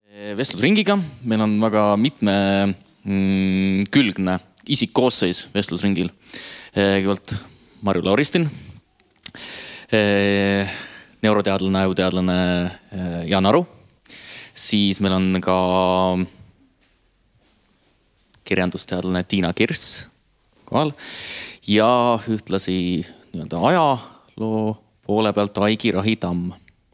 Vestlusringiga. Meil on väga mitmekülgne isikkoosseis vestlusringil. Kõigepealt Marju Lauristin, neuroteadlane, ajuteadlane Jaan Aru. Siis meil on ka kirjandusteadlane Tiina Kirss kohal ja ühtlasi ajaloo poole pealt Aigi Rahi-Tamm.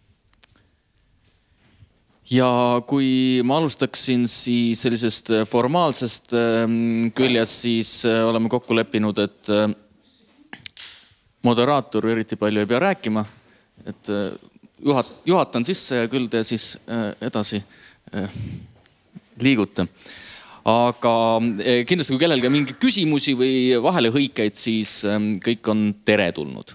Ja kui ma alustaksin siis sellisest formaalsest küljest, siis oleme kokku leppinud, et moderaator eriti palju ei pea rääkima, et juhatan sisse ja küll te siis edasi liigute. Aga kindlasti kui kellelgi mingi küsimusi või vahelehõikeid, siis kõik on teretulnud.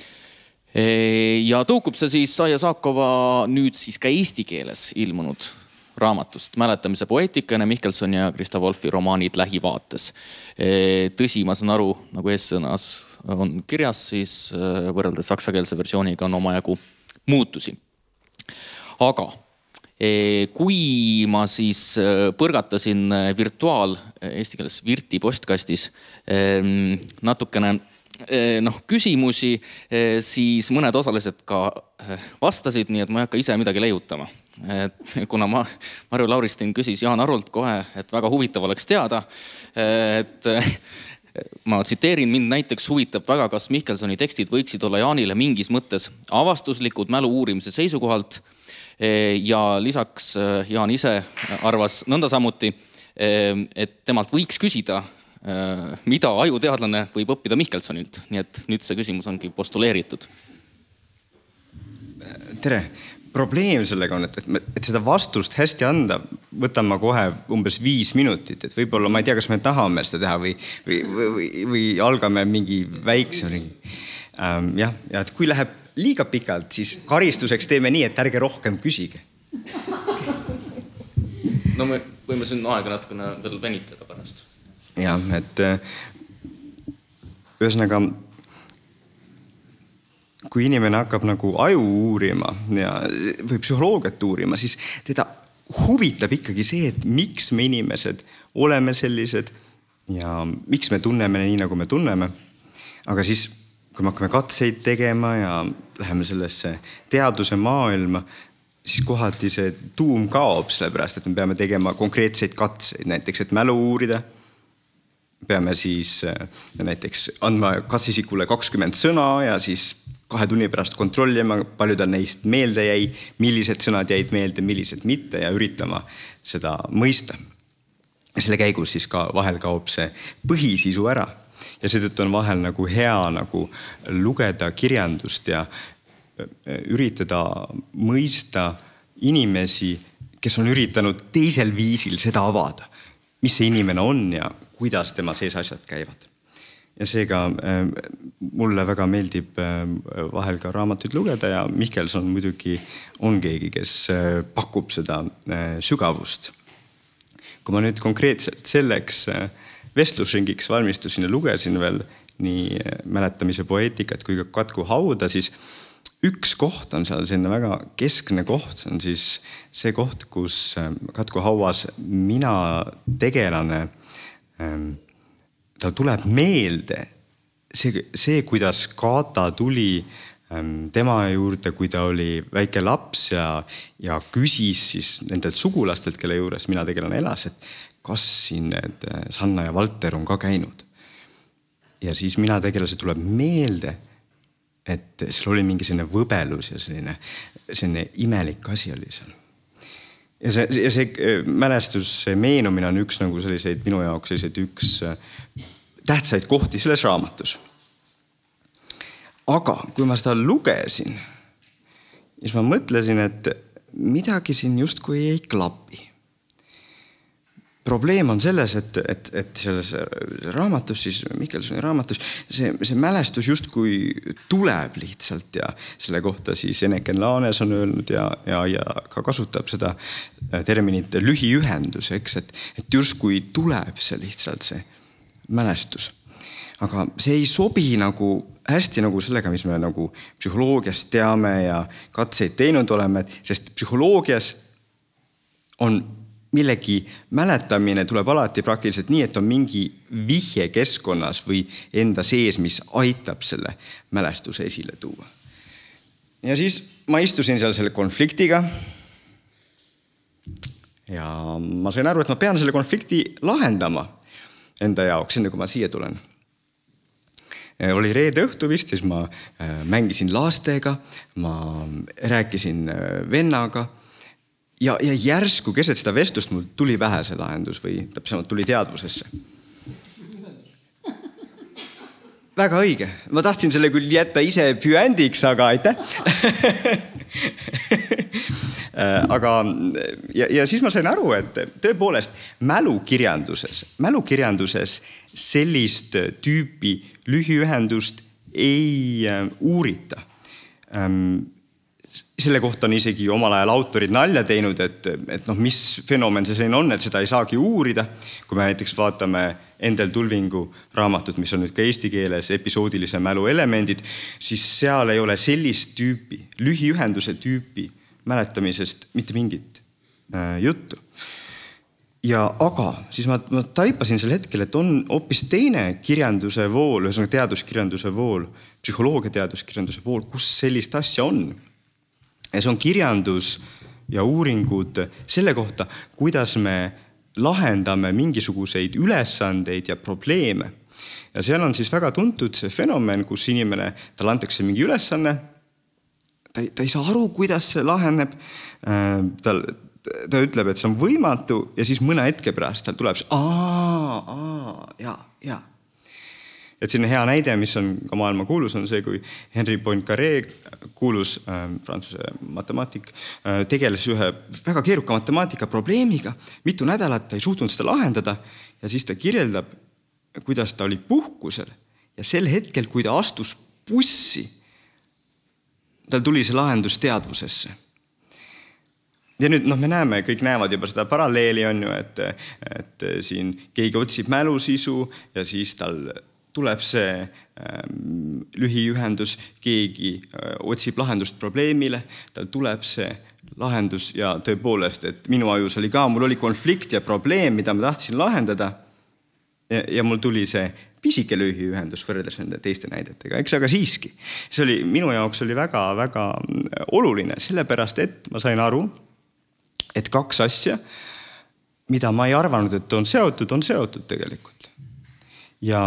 Ja tõukub see siis Saia Saakova nüüd siis ka eesti keeles ilmunud raamatust Mäletamise poeetika enne Mihkelson ja Krista Wolfi romaanid lähivaates. Tõsi, ma saan aru, nagu eessõnas on kirjas, siis võrreldes saksakeelse versiooniga on omajagu muutusi. Aga kui ma siis põrgatasin eesti keeles Virti postkastis natukene küsimusi, siis mõned osalised ka vastasid, nii et ma ei hakka ise midagi leiutama. Kuna Marju Lauristin küsis Jaan Arult kohe, et väga huvitav oleks teada, et ma tsiteerin, mind näiteks huvitab väga, kas Mihkelsoni tekstid võiksid olla Jaanile mingis mõttes avastuslikud mälu uurimise seisukohalt ja lisaks Jaan ise arvas nõnda samuti, et temalt võiks küsida, mida ajuteadlane võib õppida Mihkelsonilt. Nii et nüüd see küsimus ongi postuleeritud. Tere! Probleem sellega on, et seda vastust hästi anda, võtan ma kohe umbes 5 minutit. Et võib-olla ma ei tea, kas me tahame seda teha või algame mingi väikse ringi. Ja et kui läheb liiga pikalt, siis karistuseks teeme nii, et ärge rohkem küsige. No me võime siin aega natukene veel venitada pärast. Ja, et ühesõnaga, kui inimene hakkab nagu aju uurima või psühholoogiat uurima, siis teda huvitab ikkagi see, et miks me inimesed oleme sellised ja miks me tunneme nii, nagu me tunneme. Aga siis, kui me hakkame katseid tegema ja läheme sellesse teaduse maailma, siis kohati see tuum kaob, sellepärast, et me peame tegema konkreetseid katseid, näiteks, et mälu uurida. Peame siis näiteks andma katseisikule 20 sõna ja siis 2 tunni pärast kontrollima, palju tal neist meelde jäi, millised sõnad jäid meelde, millised mitte ja üritama seda mõista. Selle käigus siis ka vahel kaob see põhisisu ära ja seetõttu on vahel nagu hea nagu lugeda kirjandust ja üritada mõista inimesi, kes on üritanud teisel viisil seda avada, mis see inimene on ja kuidas tema sees asjad käivad. Ja seega mulle väga meeldib vahel ka raamatuid lugeda ja Mihkelson muidugi on keegi, kes pakub seda sügavust. Kui ma nüüd konkreetselt selleks vestlusringiks valmistusin ja lugesin veel nii Mäletamise poeetikat kui ka Katku hauda, siis üks koht on seal selline väga keskne koht. See on siis see koht, kus Katku hauas mina tegelane tal tuleb meelde see, kuidas Kata tuli tema juurde, kui ta oli väike laps ja küsis siis nendelt sugulastelt, kelle juures mina tegelane elas, et kas siin need Sanna ja Valter on ka käinud. Ja siis mina tegelase tuleb meelde, et seal oli mingi selline võbelus ja selline imelik asi oli seal. Ja see mälestus, see meenumine on üks nagu selliseid minu jaoks üks tähtsaid kohti selles raamatus. Aga kui ma seda lugesin, siis ma mõtlesin, et midagi siin justkui ei klapi. Probleem on selles, et selles raamatus, siis Mihkelsoni raamatus, see mälestus justkui tuleb lihtsalt ja selle kohta siis Eneken Laanes on öelnud ja ka kasutab seda terminit lühiühendus, eks, et justkui tuleb see lihtsalt see mälestus. Aga see ei sobi nagu hästi nagu sellega, mis me nagu psühholoogias teame ja katseid teinud oleme, sest psühholoogias on millegi mäletamine tuleb alati praktiliselt nii, et on mingi vihje keskkonnas või enda sees, mis aitab selle mälestuse esile tuua. Ja siis ma istusin seal selle konfliktiga ja ma sain aru, et ma pean selle konflikti lahendama enda jaoks, enne kui ma siia tulen. Oli reede õhtu vist, siis ma mängisin lastega, ma rääkisin vennaga ja järsku keset seda vestlust mul tuli pähe see lahendus või täpsemalt tuli teadvusesse. Väga õige. Ma tahtsin selle küll jätta ise püändiks, aga aitäh. Aga ja siis ma sain aru, et tõepoolest mälukirjanduses sellist tüüpi lühiühendust ei uurita. Selle kohta on isegi omal ajal autorid nalja teinud, et mis fenomen see selline on, et seda ei saagi uurida. Kui me näiteks vaatame Endel Tulvingu raamatut, mis on nüüd ka eesti keeles episoodilise mälu elemendid, siis seal ei ole sellist tüüpi, lühiühenduse tüüpi mäletamisest mitte mingit juttu. Aga siis ma taipasin sel hetkel, et on hoopis teine kirjanduse vool, ühesõnaga teaduskirjanduse vool, psühholoogia teaduskirjanduse vool, kus sellist asja on. Ja see on kirjandus ja uuringud selle kohta, kuidas me lahendame mingisuguseid ülesandeid ja probleeme. Ja seal on siis väga tuntud see fenomen, kus inimene, tal antakse mingi ülesanne, ta ei saa aru, kuidas see laheneb, ta ütleb, et see on võimatu ja siis mõne hetke pärast tal tuleb see ja. Et selline hea näide, mis on ka maailma kuulus, on see, kui Henri Poincaré, kuulus Prantsuse matemaatik, tegeles ühe väga keeruka matemaatika probleemiga, mitu nädalat ta ei suhtunud seda lahendada ja siis ta kirjeldab, kuidas ta oli puhkusel ja sel hetkel, kui ta astus bussi, tal tuli see lahendus teadvusesse. Ja nüüd me näeme, kõik näevad juba seda paralleeli on ju, et siin keegi otsib mälusisu ja siis tal tuleb see lühiühendus, keegi otsib lahendust probleemile, tal tuleb see lahendus ja tõepoolest, et minu ajus oli ka, mul oli konflikt ja probleem, mida ma tahtsin lahendada ja mul tuli see pisike lühiühendus võrreldes nende teiste näidetega, eks aga siiski. See oli, minu jaoks oli väga, väga oluline, sellepärast, et ma sain aru, et kaks asja, mida ma ei arvanud, et on seotud tegelikult. Ja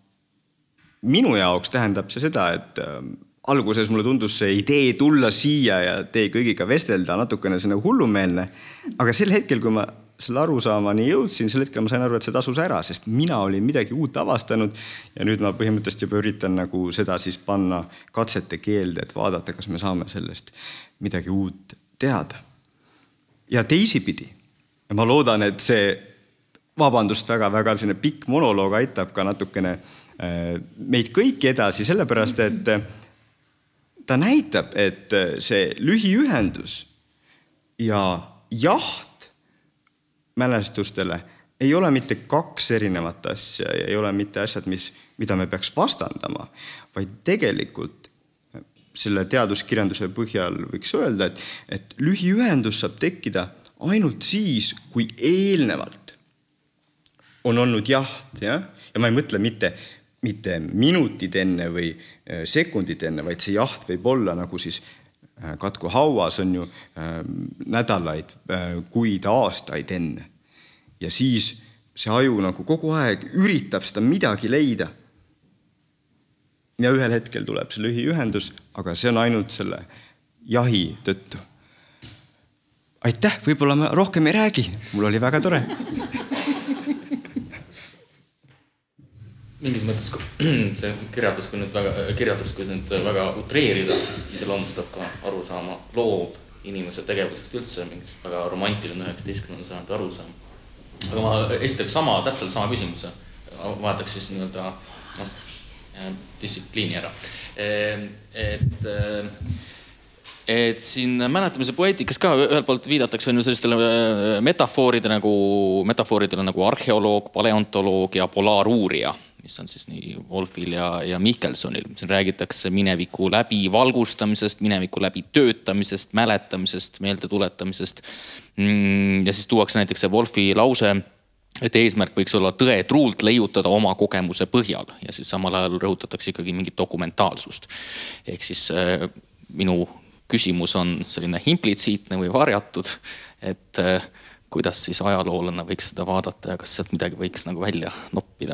minu jaoks tähendab see seda, et alguses mulle tundus see idee tulla siia ja tee kõigiga vestelda natukene see hullumeelne, aga sel hetkel, kui ma selle arusaamani jõudsin, sel hetkel ma sain aru, et see tasus ära, sest mina olin midagi uut avastanud ja nüüd ma põhimõtteliselt juba üritan nagu seda siis panna katsete keelde, et vaadata, kas me saame sellest midagi uut teada. Ja teisipidi, ma loodan, et see vabandust väga selline pikk monoloog aitab ka natukene meid kõiki edasi, sellepärast, et ta näitab, et see lühiühendus ja jaht mälestustele ei ole mitte kaks erinevat asja ja ei ole mitte asjad, mida me peaks vastandama, vaid tegelikult selle teaduskirjanduse põhjal võiks öelda, et lühiühendus saab tekkida ainult siis, kui eelnevalt on olnud jaht, ja ma ei mõtle mitte minutid enne või sekundid enne, vaid see jaht võib olla nagu siis katku hauas on ju nädalaid, kuid aastaid enne. Ja siis see aju nagu kogu aeg üritab seda midagi leida. Ja ühel hetkel tuleb see lühiühendus, aga see on ainult selle jahi tõttu. Aitäh, võib-olla ma rohkem ei räägi. Mul oli väga tore. Mingis mõttes see kirjandus, kui nüüd väga utreerida, iseloomustab ka arusaama loob inimese tegevusest üldse, mingis väga romantiline 19. sajandi arusaam. Aga ma esitaks täpselt sama küsimuse. Vaataks siis nii-öelda distsipliini ära. Et siin mäletamise poeetikas ka ühelt poolt viidatakse on ju sellistele metafooridele nagu arheoloog, paleontoloog ja polaaruurija. mis on siis nii Wolfil ja Mihkelsonil. Siin räägitakse mineviku läbi valgustamisest, mineviku läbi töötamisest, mäletamisest, meelde tuletamisest. Ja siis tuuakse näiteks see Wolfi lause, et eesmärk võiks olla tõe truult leiutada oma kogemuse põhjal ja siis samal ajal rõhutatakse ikkagi mingit dokumentaalsust. Ehk siis minu küsimus on selline implitsiitne või varjatud, et kuidas siis ajaloolane võiks seda vaadata ja kas sealt midagi võiks nagu välja noppida.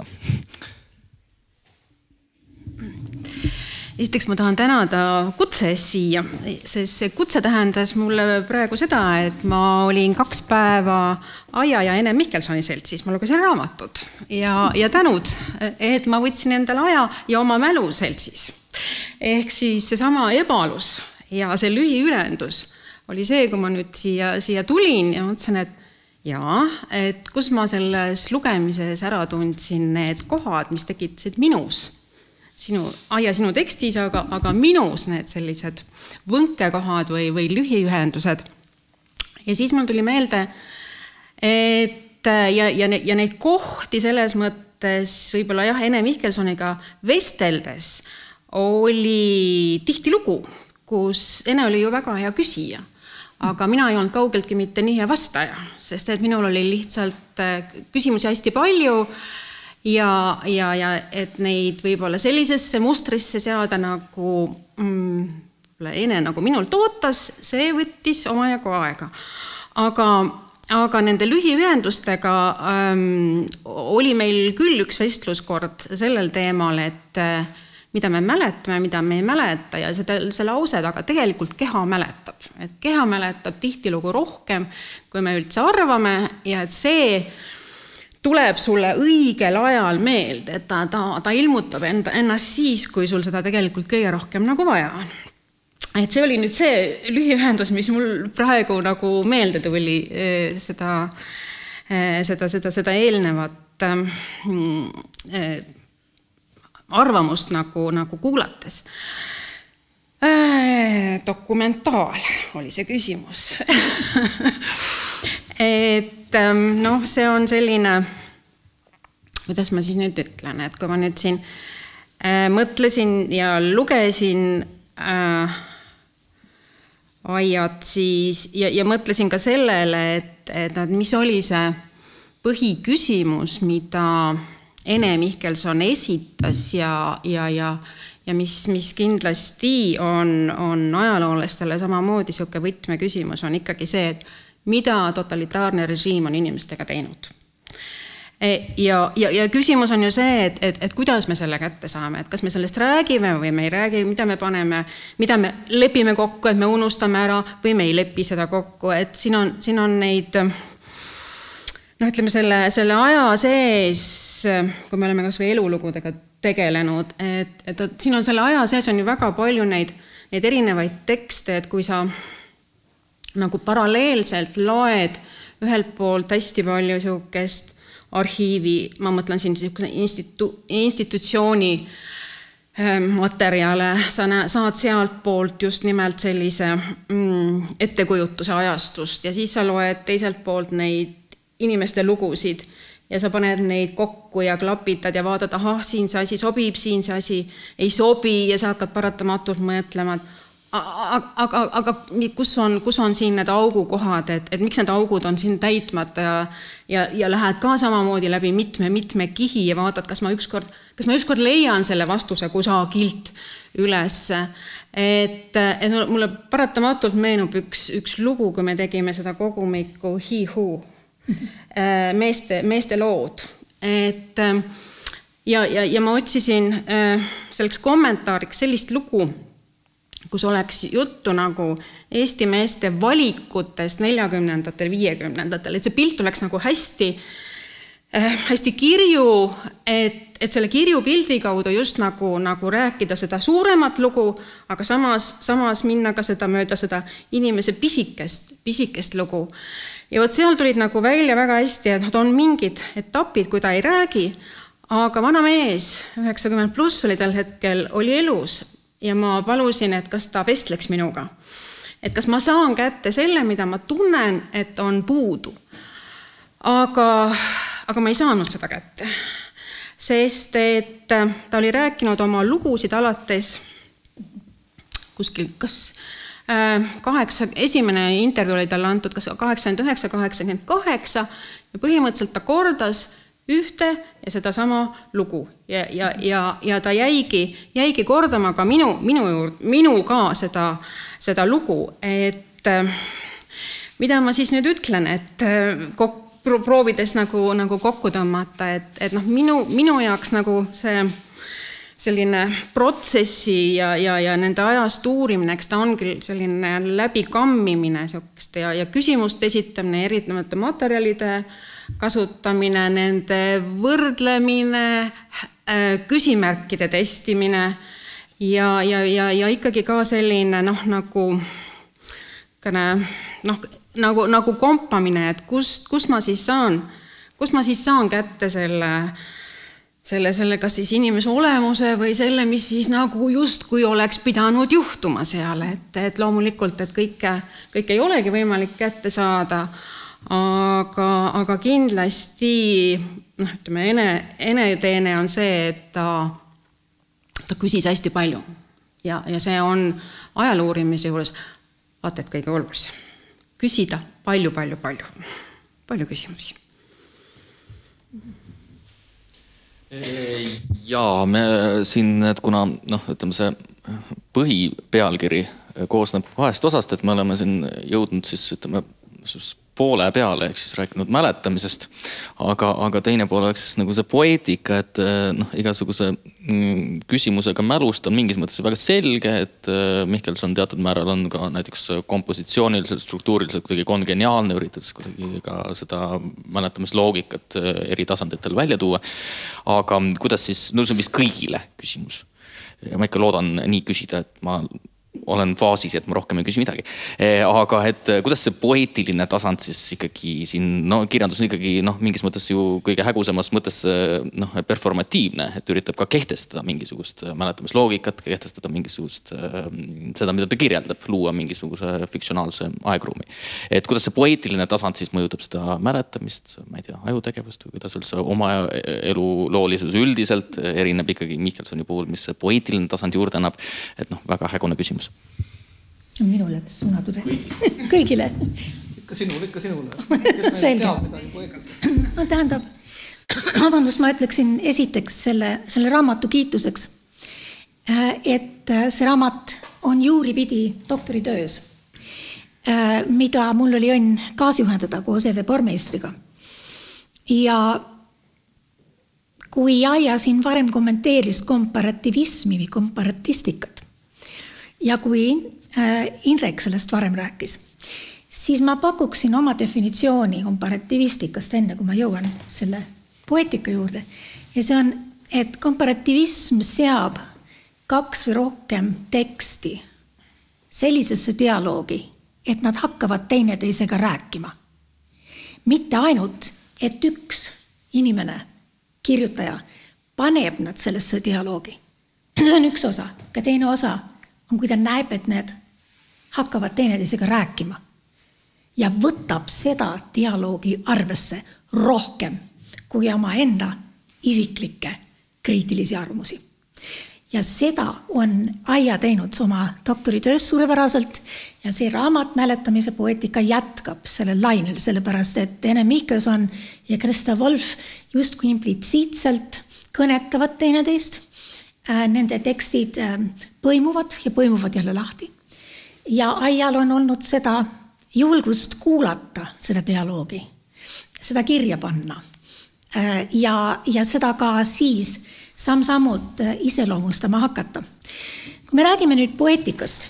Esiteks ma tahan tänada kutse eest siia, sest see kutse tähendas mulle praegu seda, et ma olin 2 päeva Aija ja Ene Mihkelsoni seltsis, ma lugesin raamatud ja tänud, et ma võtsin endale aja ja oma mälu seltsis. Ehk siis seesama ebalus ja see lühiülendus oli see, kui ma nüüd siia tulin ja mõtlesin, et kus ma selles lugemises ära tundsin need kohad, mis tekitasid minus. Aija sinu tekstis, aga minus need sellised võnkekohad või lühiühendused. Ja siis mul tuli meelde, et ja neid kohti selles mõttes võib-olla Ene Mihkelsoniga vesteldes oli tihti lugu, kus Ene oli ju väga hea küsija, aga mina ei olnud kaugeltki mitte nii hea vastaja, sest et minul oli lihtsalt küsimusi hästi palju ja et neid võib-olla sellisesse mustrisse seada nagu Ene nagu minult ootas, see võttis omajagu aega. Aga nende lühiühendustega oli meil küll üks vestluskord sellel teemal, et mida me mäletame, mida me ei mäleta ja see lause taga tegelikult keha mäletab. Et keha mäletab tihtilugu rohkem, kui me üldse arvame ja et see tuleb sulle õigel ajal meelde, et ta ilmutab ennast siis, kui sul seda tegelikult kõige rohkem nagu vaja on. Et see oli nüüd see lühiühendus, mis mul praegu nagu meelde tuli seda eelnevat arvamust nagu kuulates. Dokumentaal oli see küsimus. Et see on selline, kuidas ma siis nüüd ütlen, et kui ma nüüd siin mõtlesin ja lugesin Aiat siis ja mõtlesin ka sellele, et mis oli see põhiküsimus, mida Ene Mihkelson esitas ja mis kindlasti on ajaloolastele samamoodi siuke võtmeküsimus on ikkagi see, et mida totalitaarne režiim on inimestega teinud. Ja küsimus on ju see, et kuidas me selle kätte saame, et kas me sellest räägime või me ei räägi, mida me paneme, mida me lepime kokku, et me unustame ära või me ei lepi seda kokku, et siin on neid ütleme selle aja sees, kui me oleme kas või elulugudega tegelenud, et siin on selle aja sees on ju väga palju neid erinevaid tekste, et kui sa nagu paralleelselt loed ühelt poolt hästi palju siukest arhiivi, ma mõtlen siin institutsiooni materjale, sa saad sealt poolt just nimelt sellise ettekujutuse ajastust ja siis sa loed teiselt poolt neid inimeste lugusid ja sa paned neid kokku ja klapitad ja vaatad, siin see asi sobib, siin see asi ei sobi ja sa hakkad paratamatult mõtlema, aga kus on siin need augukohad, et miks need augud on siin täitmata ja lähed ka samamoodi läbi mitme kihi ja vaatad, kas ma ükskord leian selle vastuse kusagilt üles. Et mulle paratamatult meenub üks lugu, kui me tegime seda kogumikku He Who, meeste lood. Ja ma otsisin selleks kommentaariks sellist lugu, kus oleks juttu nagu Eesti meeste valikutest 40-ndatel, 50-ndatel, et see pilt oleks nagu hästi kirju, et selle kirju pildi kaudu just nagu rääkida seda suuremat lugu, aga samas minna ka seda mööda seda inimese pisikest lugu. Ja võt seal tulid nagu välja väga hästi, et on mingid etapid, kui ta ei räägi, aga vana mees, 90+ oli tal hetkel, oli elus ja ma palusin, et kas ta vestleks minuga. Et kas ma saan kätte selle, mida ma tunnen, et on puudu. Aga ma ei saanud seda kätte. sest et ta oli rääkinud oma lugusid alates kuskil, kas esimene intervjuu oli talle antud kas 89-88 ja põhimõtteliselt ta kordas ühte ja seda sama lugu ja ta jäigi kordama ka minu ka seda lugu, et mida ma siis nüüd ütlen, et proovides nagu kokku tõmmata, et noh, minu jaoks nagu see selline protsessi ja nende ajast uurimine, eks ta on küll selline läbikammimine ja küsimuste esitamine, erinevate materjalide kasutamine, nende võrdlemine, küsimärkide testimine ja ikkagi ka selline nagu kompamine, et kust ma siis saan kätte selle kas siis inimese olemuse või selle, mis siis nagu justkui oleks pidanud juhtuma seal, et loomulikult, et kõike ei olegi võimalik kätte saada, aga kindlasti Ene teene on see, et ta küsis hästi palju ja see on ajaluurimise juures vaata, et kõige olulisem. Küsida palju küsimusi. Jaa, me siin, et kuna see põhipealkiri koosneb 2 osast, et me oleme siin jõudnud siis poole peale, ehk siis rääkinud mäletamisest, aga teine pool oleks siis nagu see poeetika, et igasuguse küsimusega mälust on mingis mõttes väga selge, et Mihkelson teatud määral on ka näiteks kompositsiooniliselt, struktuuriliselt kuidagi kongeniaalne, üritades kuidagi ka seda mäletamisloogikat eri tasanditel välja tuua. Aga kuidas siis, see on vist kõigile küsimus. Ja ma ikka loodan nii küsida, et ma olen faasis, et ma rohkem ei küsi midagi. Aga et kuidas see poeetiline tasand siis ikkagi siin, kirjandus on ikkagi mingis mõttes ju kõige hägusemas mõttes performatiivne, et üritab ka kehtestada mingisugust mäletamisloogikat, kehtestada mingisugust seda, mida ta kirjeldab, luua mingisuguse fiktsionaalse aegruumi. Et kuidas see poeetiline tasand siis mõjutab seda mäletamist, ma ei tea, ajutegevust või kuidas üldse oma elu loolisus üldiselt erineb ikkagi Mihkelsoni puhul, mis see poeetiline tasand juurde annab, et väga hägune küsimus. Minule suunatud kõigile. Ikka sinule. Selge. Tähendab, vabandust, ma ütleksin esiteks selle raamatu kiituseks, et see raamat on juuripidi doktoritöös, mida mul oli õnn kaasjuhendada koos Eve Pormeistriga. Ja kui Aija siin varem kommenteeris komparativismi või komparatistikat, ja kui Indrek sellest varem rääkis, siis ma pakuksin oma definitsiooni komparativistikast enne, kui ma jõuan selle poeetika juurde. Ja see on, et komparativism seab 2 või rohkem teksti sellisesse dialoogi, et nad hakkavad teineteisega rääkima. Mitte ainult, et üks inimene, kirjutaja, paneb nad sellesse dialoogi. See on üks osa, ka teine osa on, kui ta näeb, et need hakkavad teineteisega rääkima ja võtab seda dialoogi arvesse rohkem kui oma enda isiklikke kriitilisi arvamusi. Ja seda on Aija teinud oma doktoritöös suurepäraselt ja see raamat Mäletamise poeetika jätkab sellel lainel, sellepärast et Ene Mihkelson ja Krista Wolf justkui implitsiitselt kõnetavad teineteist. Nende tekstid põimuvad jälle lahti. Ja Aial on olnud seda julgust kuulata seda dialoogi, seda kirja panna ja seda ka siis samm-sammult iseloomustama hakata. Kui me räägime nüüd poeetikast,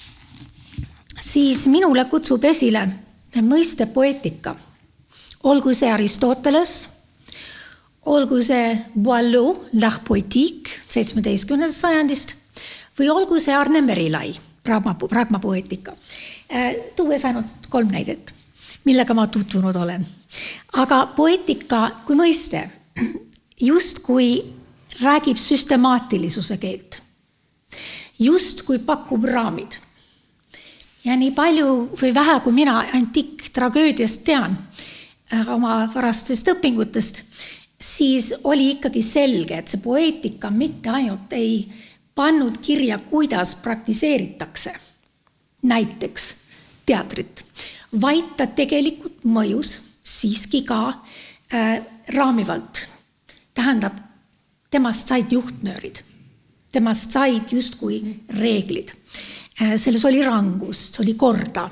siis minule kutsub esile mõiste poeetika. Olgu see Aristoteles, olgu see Boileau, L'art poétique 17. sajandist või olgu see Arne Merilai, pragmapoeetika. Tuues ainult 3 näidet, millega ma tutvunud olen. Aga poeetika kui mõiste just kui räägib süstemaatilisuse keelt, just kui pakub raamid. Ja nii palju või vähe, kui mina antiiktragöödiast tean oma varastest õpingutest, siis oli ikkagi selge, et see poeetika mitte ainult ei pannud kirja, kuidas praktiseeritakse näiteks teatrit, vaid ta tegelikult mõjus siiski ka raamivalt. Tähendab, temast said juhtnöörid, temast said justkui reeglid. Selles oli rangust, oli korda.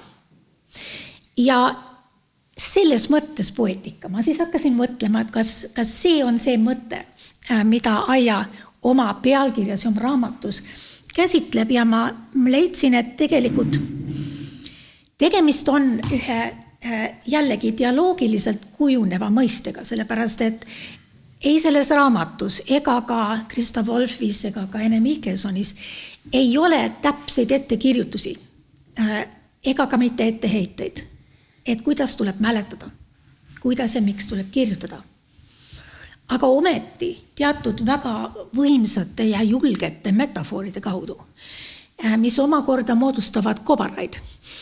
Ja selles mõttes poeetika. Ma siis hakkasin mõtlema, et kas see on see mõte, mida Aija oma pealkirjas ja oma raamatus käsitleb ja ma leidsin, et tegelikult tegemist on ühe jällegi dialoogiliselt kujuneva mõistega, sellepärast et ei selles raamatus ega ka Krista Wolfis ega ka Ene Mihkelsonis ei ole täpseid ettekirjutusi ega ka mitte etteheiteid, et kuidas tuleb mäletada, kuidas ja miks tuleb kirjutada. Aga ometi teatud väga võimsate ja julgete metafooride kaudu, mis omakorda moodustavad kobaraid,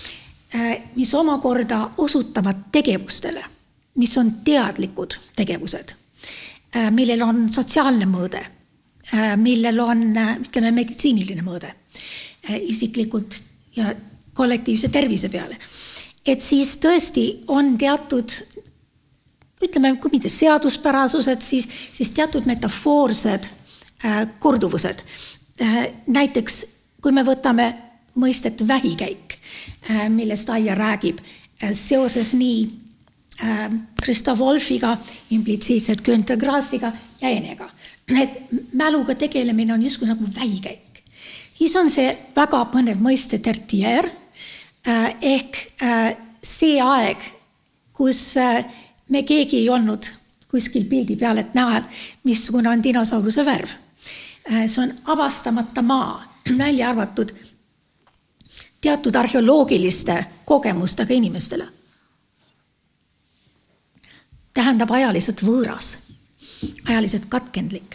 mis omakorda osutavad tegevustele, mis on teadlikud tegevused, millel on sotsiaalne mõõde, millel on, ütleme, meditsiiniline mõõde, isiklikult ja kollektiivse tervise peale. Et siis tõesti on teatud, ütleme, kui mitte seaduspärasused, siis teatud metafoorsed korduvused. Näiteks, kui me võtame mõistet vähikäik, millest Aija räägib, seoses nii Krista Wolfiga, implitsiitselt Günter Grassiga ja Enega. Et mäluga tegelemine on justkui nagu vähikäik. Siis on see väga põnev mõiste tertiaire, ehk see aeg, kus me keegi ei olnud kuskil pildi peal, et näha, missugune on dinosauruse värv. See on avastamata maa, välja arvatud teatud arheoloogiliste kogemustega inimestele. Tähendab ajaliselt võõras, ajaliselt katkendlik.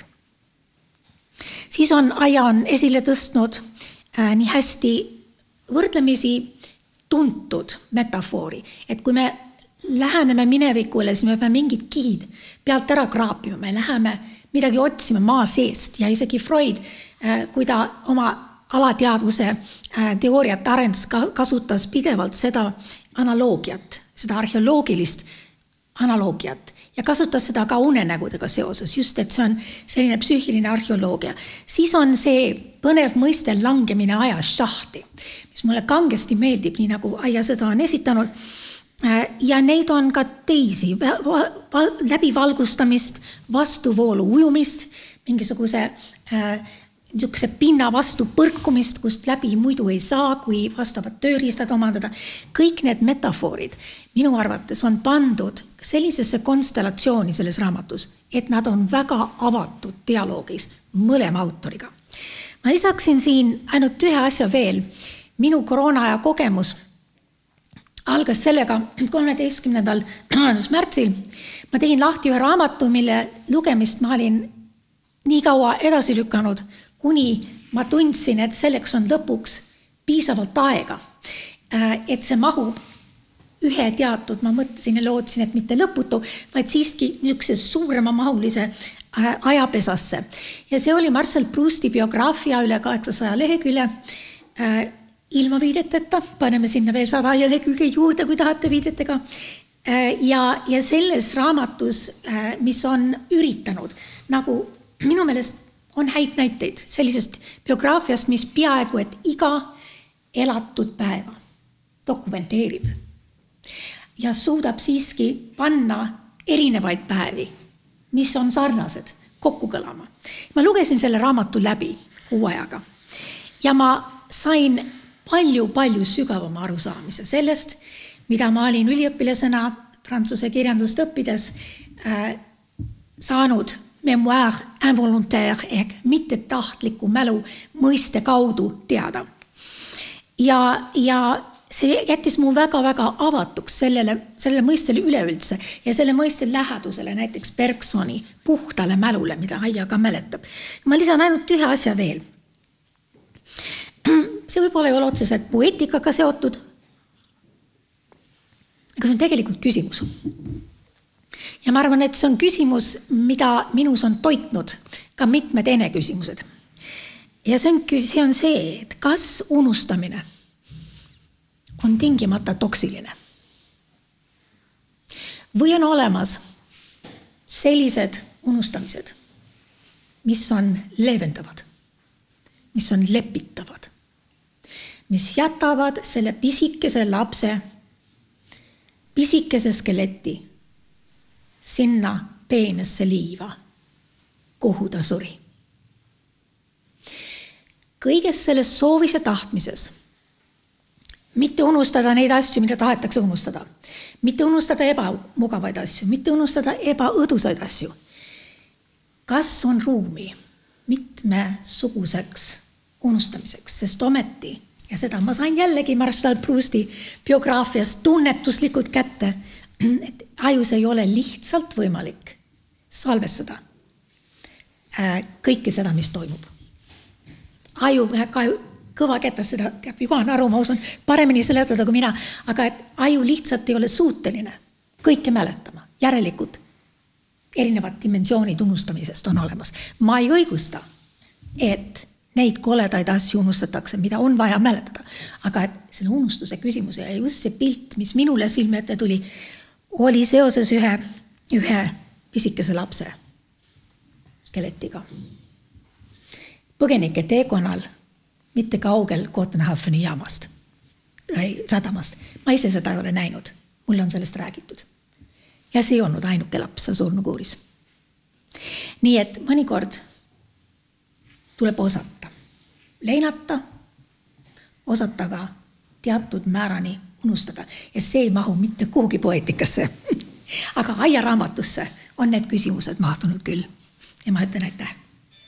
Siis on Aija on esile tõstnud nii hästi võrdlemisi tuntud metafoori, et kui me läheneme minevikule, siis me peame mingid kihid pealt ära kraapima, me läheme midagi otsima maa seest ja isegi Freud, kui ta oma alateadvuse teooriat arendas, kasutas pidevalt seda analoogiat, seda arheoloogilist analoogiat ja kasutas seda ka unenägudega seoses, just et see on selline psüühiline arheoloogia. Siis on see põnev mõiste langemine ajas šahti, mis mulle kangesti meeldib, nii nagu Aija seda on esitanud. Ja neid on ka teisi, läbivalgustamist, vastuvoolu ujumist, mingisuguse pinna vastu põrkumist, kust läbi muidu ei saa, kui vastavad tööriistad omandada. Kõik need metafoorid minu arvates on pandud sellisesse konstellatsiooni selles raamatus, et nad on väga avatud dialoogis mõlema autoriga. Ma lisaksin siin ainult ühe asja veel. Minu koroonaaja kogemus algas sellega 13. märtsil. Ma tegin lahti ühe raamatu, mille lugemist ma olin nii kaua edasi lükanud, kuni ma tundsin, et selleks on lõpuks piisavalt aega, et see mahub ühe teatud, ma mõtlesin ja lootsin, et mitte lõputu, vaid siiski niisuguse suurema mahulise ajapesasse. Ja see oli Marcel Prousti biograafia üle 800 lehekülje, ilma viideteta, paneme sinna veel 100 lehekülge juurde, kui tahate viidetega. Ja selles raamatus, mis on üritanud, nagu minu meelest on häid näiteid sellisest biograafiast, mis peaaegu, et iga elatud päeva dokumenteerib ja suudab siiski panna erinevaid päevi, mis on sarnased, kokku kõlama. Ma lugesin selle raamatu läbi kuu ajaga ja ma sain palju sügavama arusaamise sellest, mida ma olin üliõpilasena prantsuse kirjandust õppides saanud memoire involontaire ehk mitte tahtliku mälu mõiste kaudu teada. Ja see jättis mu väga avatuks sellele mõistele üleüldse ja selle mõiste lähedusele näiteks Bergsoni puhtale mälule, mida Aija ka mäletab. Ma lisan ainult ühe asja veel. See võib-olla ei ole otseselt poeetikaga seotud, aga see on tegelikult küsimus. Ja ma arvan, et see on küsimus, mida minus on toitnud ka mitmed küsimused. Ja see on see, et kas unustamine on tingimata toksiline. Või on olemas sellised unustamised, mis on leevendavad, mis on lepitavad, mis jätavad selle pisikese lapse, pisikese skeleti sinna peenesse liiva, kuhu ta suri. Kõiges selles soovis ja tahtmises mitte unustada neid asju, mida tahetakse unustada. Mitte unustada ebamugavaid asju, mitte unustada ebaõdusaid asju. Kas on ruumi mitmesuguseks unustamiseks, sest ometi, ja seda ma sain jällegi Marcel Prousti biograafias tunnetuslikult kätte, et ajus ei ole lihtsalt võimalik salvestada kõike seda, mis toimub. Aju kõva kätes seda teab Juhan Aru, ma usun, paremini seletada kui mina, aga et aju lihtsalt ei ole suuteline kõike mäletama. Järelikult erinevad dimensioonid unustamisest on olemas. Ma ei õigusta, et neid koledaid asju unustatakse, mida on vaja mäletada. Aga et selle unustuse küsimuse ja just see pilt, mis minule silme ette tuli, oli seoses ühe pisikese lapse skeletiga. Põgenike teekonnal mitte kaugel Kotenhaafeni jaamast, sadamast. Ma ise seda ei ole näinud. Mulle on sellest räägitud. Ja see ei olnud ainuke laps surnukuuris. Nii et mõnikord tuleb osata leinata, osata ka teatud määrani unustada. Ja see ei mahu mitte kuhugi poeetikasse. Aga aiaraamatusse on need küsimused mahtunud küll. Ja ma ütlen aitäh.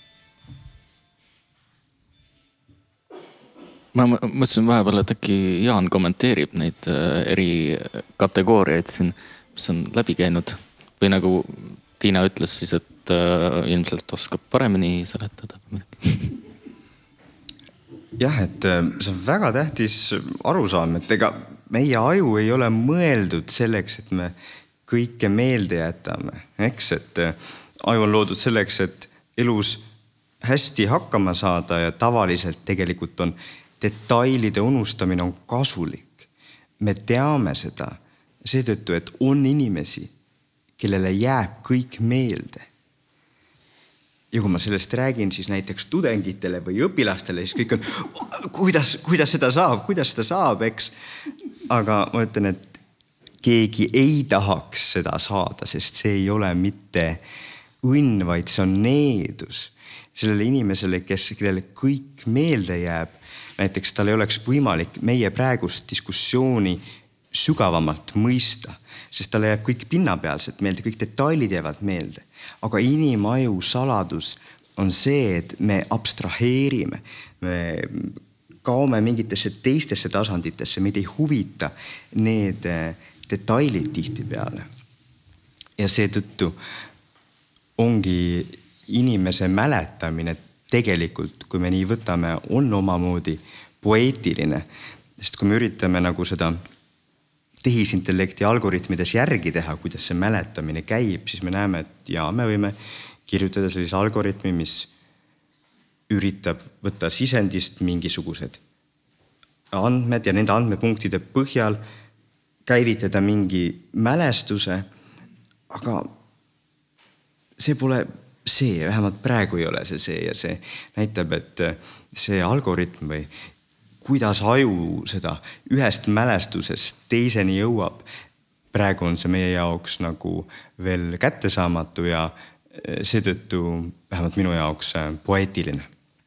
Ma mõtlesin vahepeal, et äkki Jaan kommenteerib neid eri kategooriaid siin, mis on läbi käinud. Või nagu Tiina ütles siis, et ilmselt oskab paremini seletada. Jah, et see on väga tähtis arusaam, et ega meie aju ei ole mõeldud selleks, et me kõike meelde jätame. Eks, et aju on loodud selleks, et elus hästi hakkama saada ja tavaliselt tegelikult on detailide unustamine on kasulik. Me teame seda seetõttu, et on inimesi, kellele jääb kõik meelde. Ja kui ma sellest räägin, siis näiteks tudengitele või õpilastele, siis kõik on, kuidas seda saab, eks. Aga ma ütlen, et keegi ei tahaks seda saada, sest see ei ole mitte õnn, vaid see on needus. Sellele inimesele, kellele kõik meelde jääb, näiteks tal ei oleks võimalik meie praegust diskussiooni sügavamalt mõista, sest talle jääb kõik pinnapealselt meelde, kõik detailid jäävad meelde. Aga inimaju saladus on see, et me abstraheerime, me kaome mingitesse teistesse tasanditesse, meid ei huvita need detailid tihti peale. Ja seetõttu ongi inimese mäletamine tegelikult, kui me nii võtame, on omamoodi poeetiline. Sest kui me üritame nagu seda tehisintellekti algoritmides järgi teha, kuidas see mäletamine käib, siis me näeme, et me võime kirjutada sellise algoritmi, mis üritab võtta sisendist mingisugused andmed ja nende andmepunktide põhjal käivitada mingi mälestuse, aga see pole see, vähemalt praegu ei ole see ja see näitab, et see algoritm või kuidas aju seda ühest mälestusest teiseni jõuab. Praegu on see meie jaoks nagu veel kättesaamatu ja seetõttu vähemalt minu jaoks poeetiline.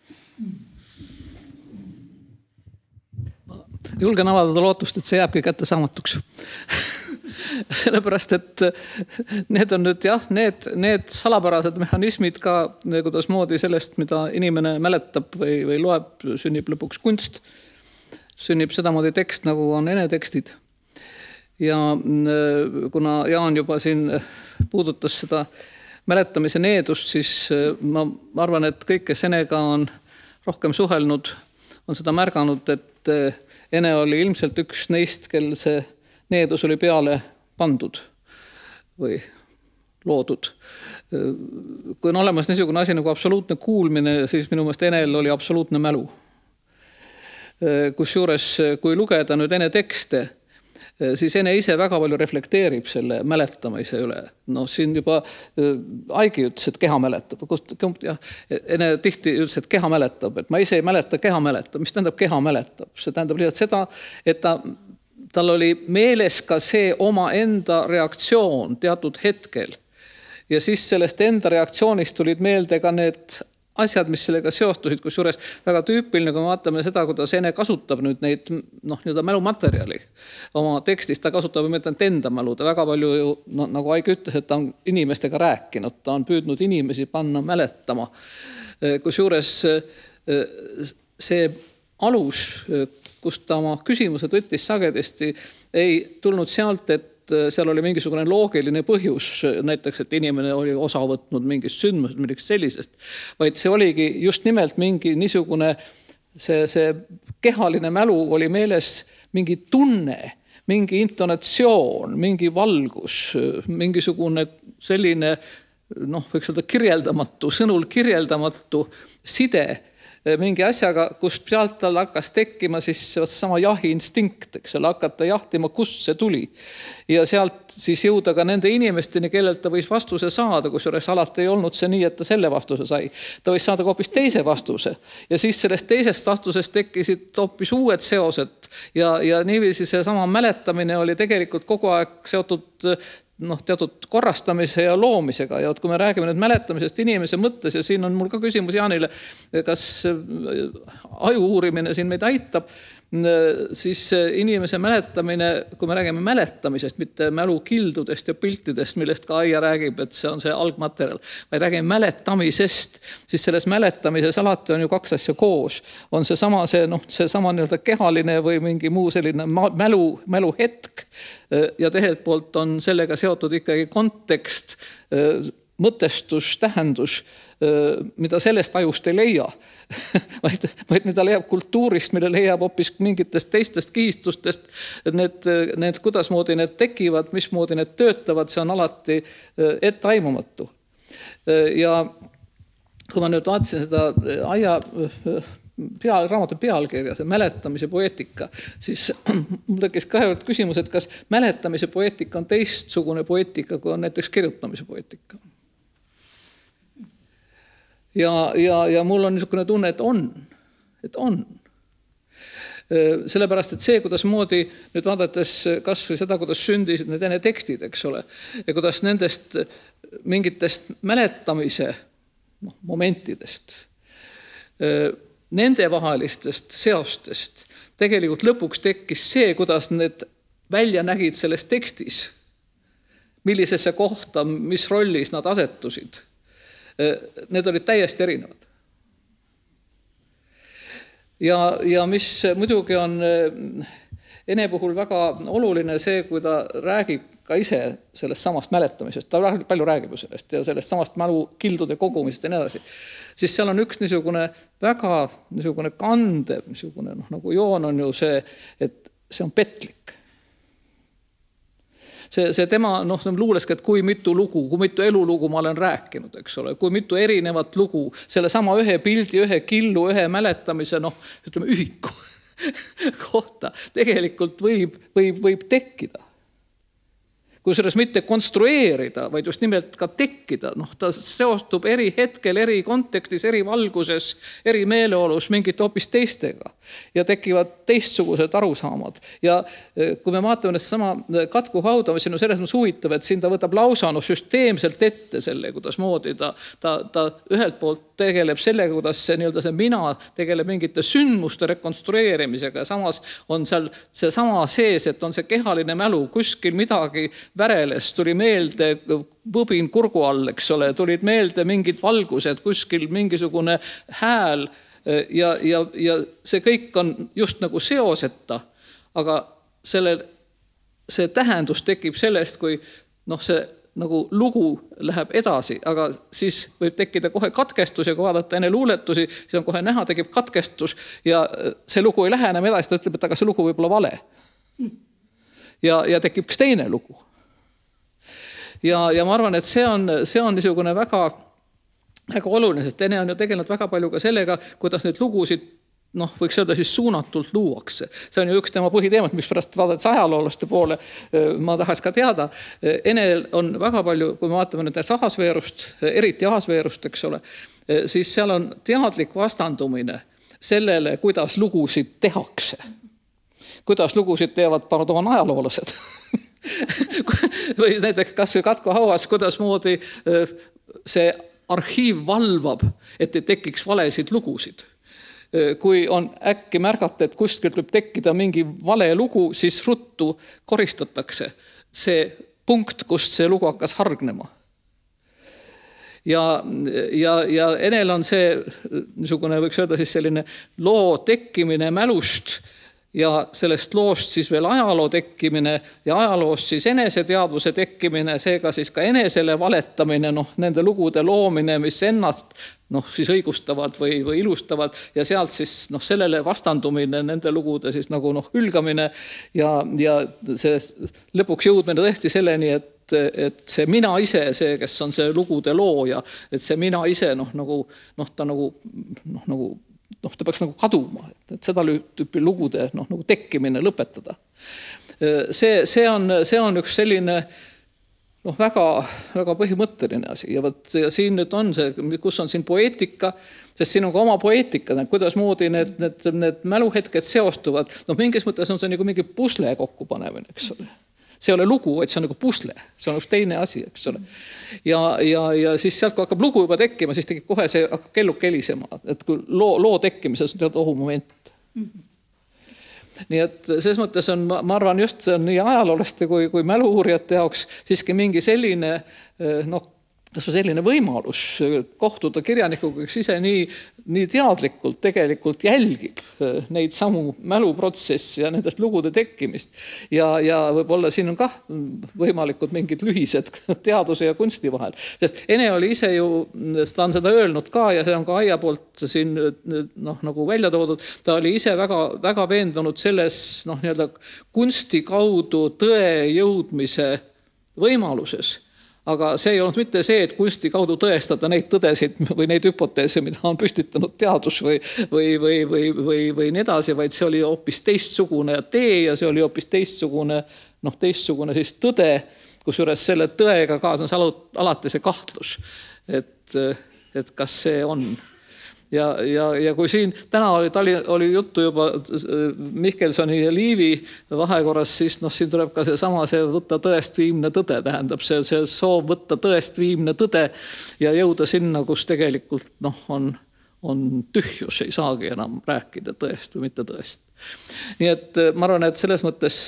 Julgen avaldada lootust, et see jääbki kättesaamatuks. Sellepärast, et need on nüüd need salapärased mehhanismid ka kuidas moodi sellest, mida inimene mäletab või loeb, sünnib lõpuks kunst. Sünnib sedamoodi tekst, nagu on enetekstid. Ja kuna Jaan juba siin puudutas seda mäletamise needust, siis ma arvan, et kõik, kes enega on rohkem suhelnud, on seda märganud, et ene oli ilmselt üks neist, kel see needus oli peale pandud või loodud. Kui on olemas niisugune asi nagu absoluutne kuulmine, siis minu meelest Enel oli absoluutne mälu. Kusjuures, kui lugeda nüüd Ene tekste, siis Ene ise väga palju reflekteerib selle mäletamise üle. No siin juba Aigi ütles, et keha mäletab. Ene tihti ütles, et keha mäletab. Et ma ise ei mäleta, keha mäletab. Mis tähendab keha mäletab? See tähendab lihtsalt seda, et tal oli meeles ka see oma enda reaktsioon teatud hetkel. Ja siis sellest enda reaktsioonist tulid meelde ka need asjad, mis sellega seostusid, kusjuures väga tüüpiline, kui me vaatame seda, kuidas Ene kasutab nüüd neid mälumaterjali oma tekstis, ta kasutab enda mälu, ta väga palju ju, nagu Aigi ütles, et ta on inimestega rääkinud, ta on püüdnud inimesi panna mäletama. Kusjuures see alus, kust ta oma küsimused võttis sagedasti, ei tulnud sealt, et seal oli mingisugune loogiline põhjus, näiteks, et inimene oli osa võtnud mingist sündmusest, milleks sellisest, vaid see oligi just nimelt mingi niisugune, see kehaline mälu oli meeles mingi tunne, mingi intonatsioon, mingi valgus, mingisugune selline, võiks öelda kirjeldamatu, sõnul kirjeldamatu side mingi asjaga, kust pealt tal hakkas tekkima siis sama jahiinstinkt, eks ole, hakata jahtima, kust see tuli. Ja sealt siis jõuda ka nende inimesteni, kellelt ta võis vastuse saada, kusjuures alati ei olnud see nii, et ta selle vastuse sai. Ta võis saada hoopis teise vastuse. Ja siis sellest teisest vastusest tekkisid hoopis uued seosed. Ja niiviisi see sama mäletamine oli tegelikult kogu aeg seotud teatud korrastamise ja loomisega. Ja kui me räägime nüüd mäletamisest inimese mõttes, ja siin on mul ka küsimus Jaanile, kas aju uurimine siin meid aitab, siis inimese mäletamine, kui me räägime mäletamisest, mitte mälukildudest ja piltidest, millest ka Aija räägib, et see on see algmaterjal, vaid räägime mäletamisest, siis selles mäletamises alati on ju kaks asja koos. On seesama nii-öelda kehaline või mingi muu selline mäluhetk ja teiselt poolt on sellega seotud ikkagi kontekst, mõtestus, tähendus, mida sellest ajust ei leia, vaid mida leiab kultuurist, mida leiab hoopis mingitest teistest kihistustest, need kuidasmoodi need tekivad, mismoodi need töötavad, see on alati etteaimamatu. Ja kui ma nüüd vaatasin seda Aija raamatu pealkirja, see mäletamise poeetika, siis mul tekkis kahjulik küsimus, et kas mäletamise poeetika on teistsugune poeetika, kui on näiteks kirjutamise poeetika. Ja mul on niisugune tunne, et on. Sellepärast, et see, kuidas moodi nüüd vaadates kas või seda, kuidas sündisid need Ene tekstid, eks ole, ja kuidas nendest mingitest mäletamise momentidest, nende vahelistest seostest tegelikult lõpuks tekkis see, kuidas need välja nägid selles tekstis, millisesse kohta, mis rollis nad asetusid. Need olid täiesti erinevad. Ja mis muidugi on Ene puhul väga oluline see, kui ta räägib ka ise sellest samast mäletamisest, ta palju räägib sellest ja sellest samast mälukildude kogumisest ja nii edasi, siis seal on üks niisugune väga niisugune kandev, niisugune nagu joon on ju see, et see on petlik. See tema luuleski, et kui mitu lugu, kui mitu elulugu ma olen rääkinud, eks ole, kui mitu erinevat lugu, selle sama ühe pildi, ühe killu, ühe mäletamise, ütleme ühiku kohta tegelikult võib tekkida. Kusjuures mitte konstrueerida, vaid just nimelt ka tekkida. Ta seostub eri hetkel, eri kontekstis, eri valguses, eri meeleolus mingite hoopis teistega ja tekivad teistsugused arusaamad. Ja kui me vaatame sama Katku haudamisi, selles mõttes huvitav, et siin ta võtab lausa süsteemselt ette selle, kuidas moodi ta ühelt poolt tegeleb sellega, kuidas see mina tegeleb mingite sündmuste rekonstrueerimisega ja samas on seal see sama sees, et on see kehaline mälu, kuskil midagi väreles, tuli meelde võbin kurgu all, eks ole, tulid meelde mingid valgused, kuskil mingisugune hääl ja see kõik on just nagu seoseta, aga see tähendus tekib sellest, kui see nagu lugu läheb edasi, aga siis võib tekkida kohe katkestus ja kui vaadata Ene luuletusi, siis on kohe näha, tekib katkestus ja see lugu ei lähe enam edasi, ta ütleb, et aga see lugu võib olla vale. Ja tekib üks teine lugu. ja ma arvan, et see on niisugune väga oluline, sest Ene on ju tegelenud väga palju ka sellega, kuidas neid lugusid võiks öelda siis suunatult luuakse. See on ju üks tema põhiteemad, mis pärast vaadates ajaloolaste poole ma tahaks ka teada. Enel on väga palju, kui me vaatame nüüd ahasveerust, eriti ahasveerust, eks ole, siis seal on teadlik vastandumine sellele, kuidas lugusid tehakse. Kuidas lugusid teevad, pardon, ajaloolased. Või näiteks kas või Katko Hauas, kuidas moodi see arhiiv valvab, et ei tekiks valesid lugusid. Kui on äkki märgata, et kuskilt võib tekkida mingi vale lugu, siis ruttu koristatakse see punkt, kust see lugu hakkas hargnema. Ja Enel on see niisugune, võiks öelda siis selline loo tekkimine mälust ja sellest loost siis veel ajaloo tekkimine ja ajaloost siis eneseteadvuse tekkimine, seega siis ka enesele valetamine, nende lugude loomine, mis ennast siis õigustavad või ilustavad ja sealt siis sellele vastandumine, nende lugude siis nagu hülgamine ja see lõpuks jõudmine tõesti selleni, et see mina ise, see, kes on see lugude looja, et see mina ise ta peaks nagu kaduma, et seda tüüpi lugude nagu tekkimine lõpetada. See on üks selline väga, väga põhimõtteline asi ja siin nüüd on see, kus on siin poeetika, sest siin on ka oma poeetika, kuidas moodi need mäluhetked seostuvad. Mingis mõttes on see nagu mingi pusle kokkupanemine, eks ole. See ei ole lugu, vaid see on nagu pusle. See on üks teine asi, eks ole. Ja siis sealt, kui hakkab lugu juba tekkima, siis tekib kohe see hakkab kelluk helisema. Et kui loo tekkimises on ohumoment. Nii et selles mõttes on, ma arvan just, see on nii ajaloolaste kui mälu-uurijate jaoks siiski mingi selline, kas või selline võimalus kohtuda kirjanikuga, kes ise nii teadlikult tegelikult jälgib neid samu mäluprotsessi ja nendest lugude tekkimist. Ja võib-olla siin on ka võimalikud mingid lühised teaduse ja kunsti vahel. Sest Ene oli ise ju, ta on seda öelnud ka ja see on ka Aia poolt siin nagu välja toodud, ta oli ise väga, väga veendunud selles kunsti kaudu tõe jõudmise võimaluses. Aga see ei olnud mitte see, et kunsti kaudu tõestada neid tõdesid või neid hüpoteese, mida on püstitanud teadus või nii edasi, vaid see oli hoopis teistsugune tee ja see oli hoopis teistsugune siis tõde, kusjuures selle tõega kaasnes alati see kahtlus, et kas see on. Ja kui siin täna oli juttu juba Mihkelsoni ja Liivi vahekorras, siis siin tuleb ka see võtta tõest viimne tõde, tähendab see soov võtta tõest viimne tõde ja jõuda sinna, kus tegelikult on tühjus, ei saagi enam rääkida tõest või mitte tõest. Nii et ma arvan, et selles mõttes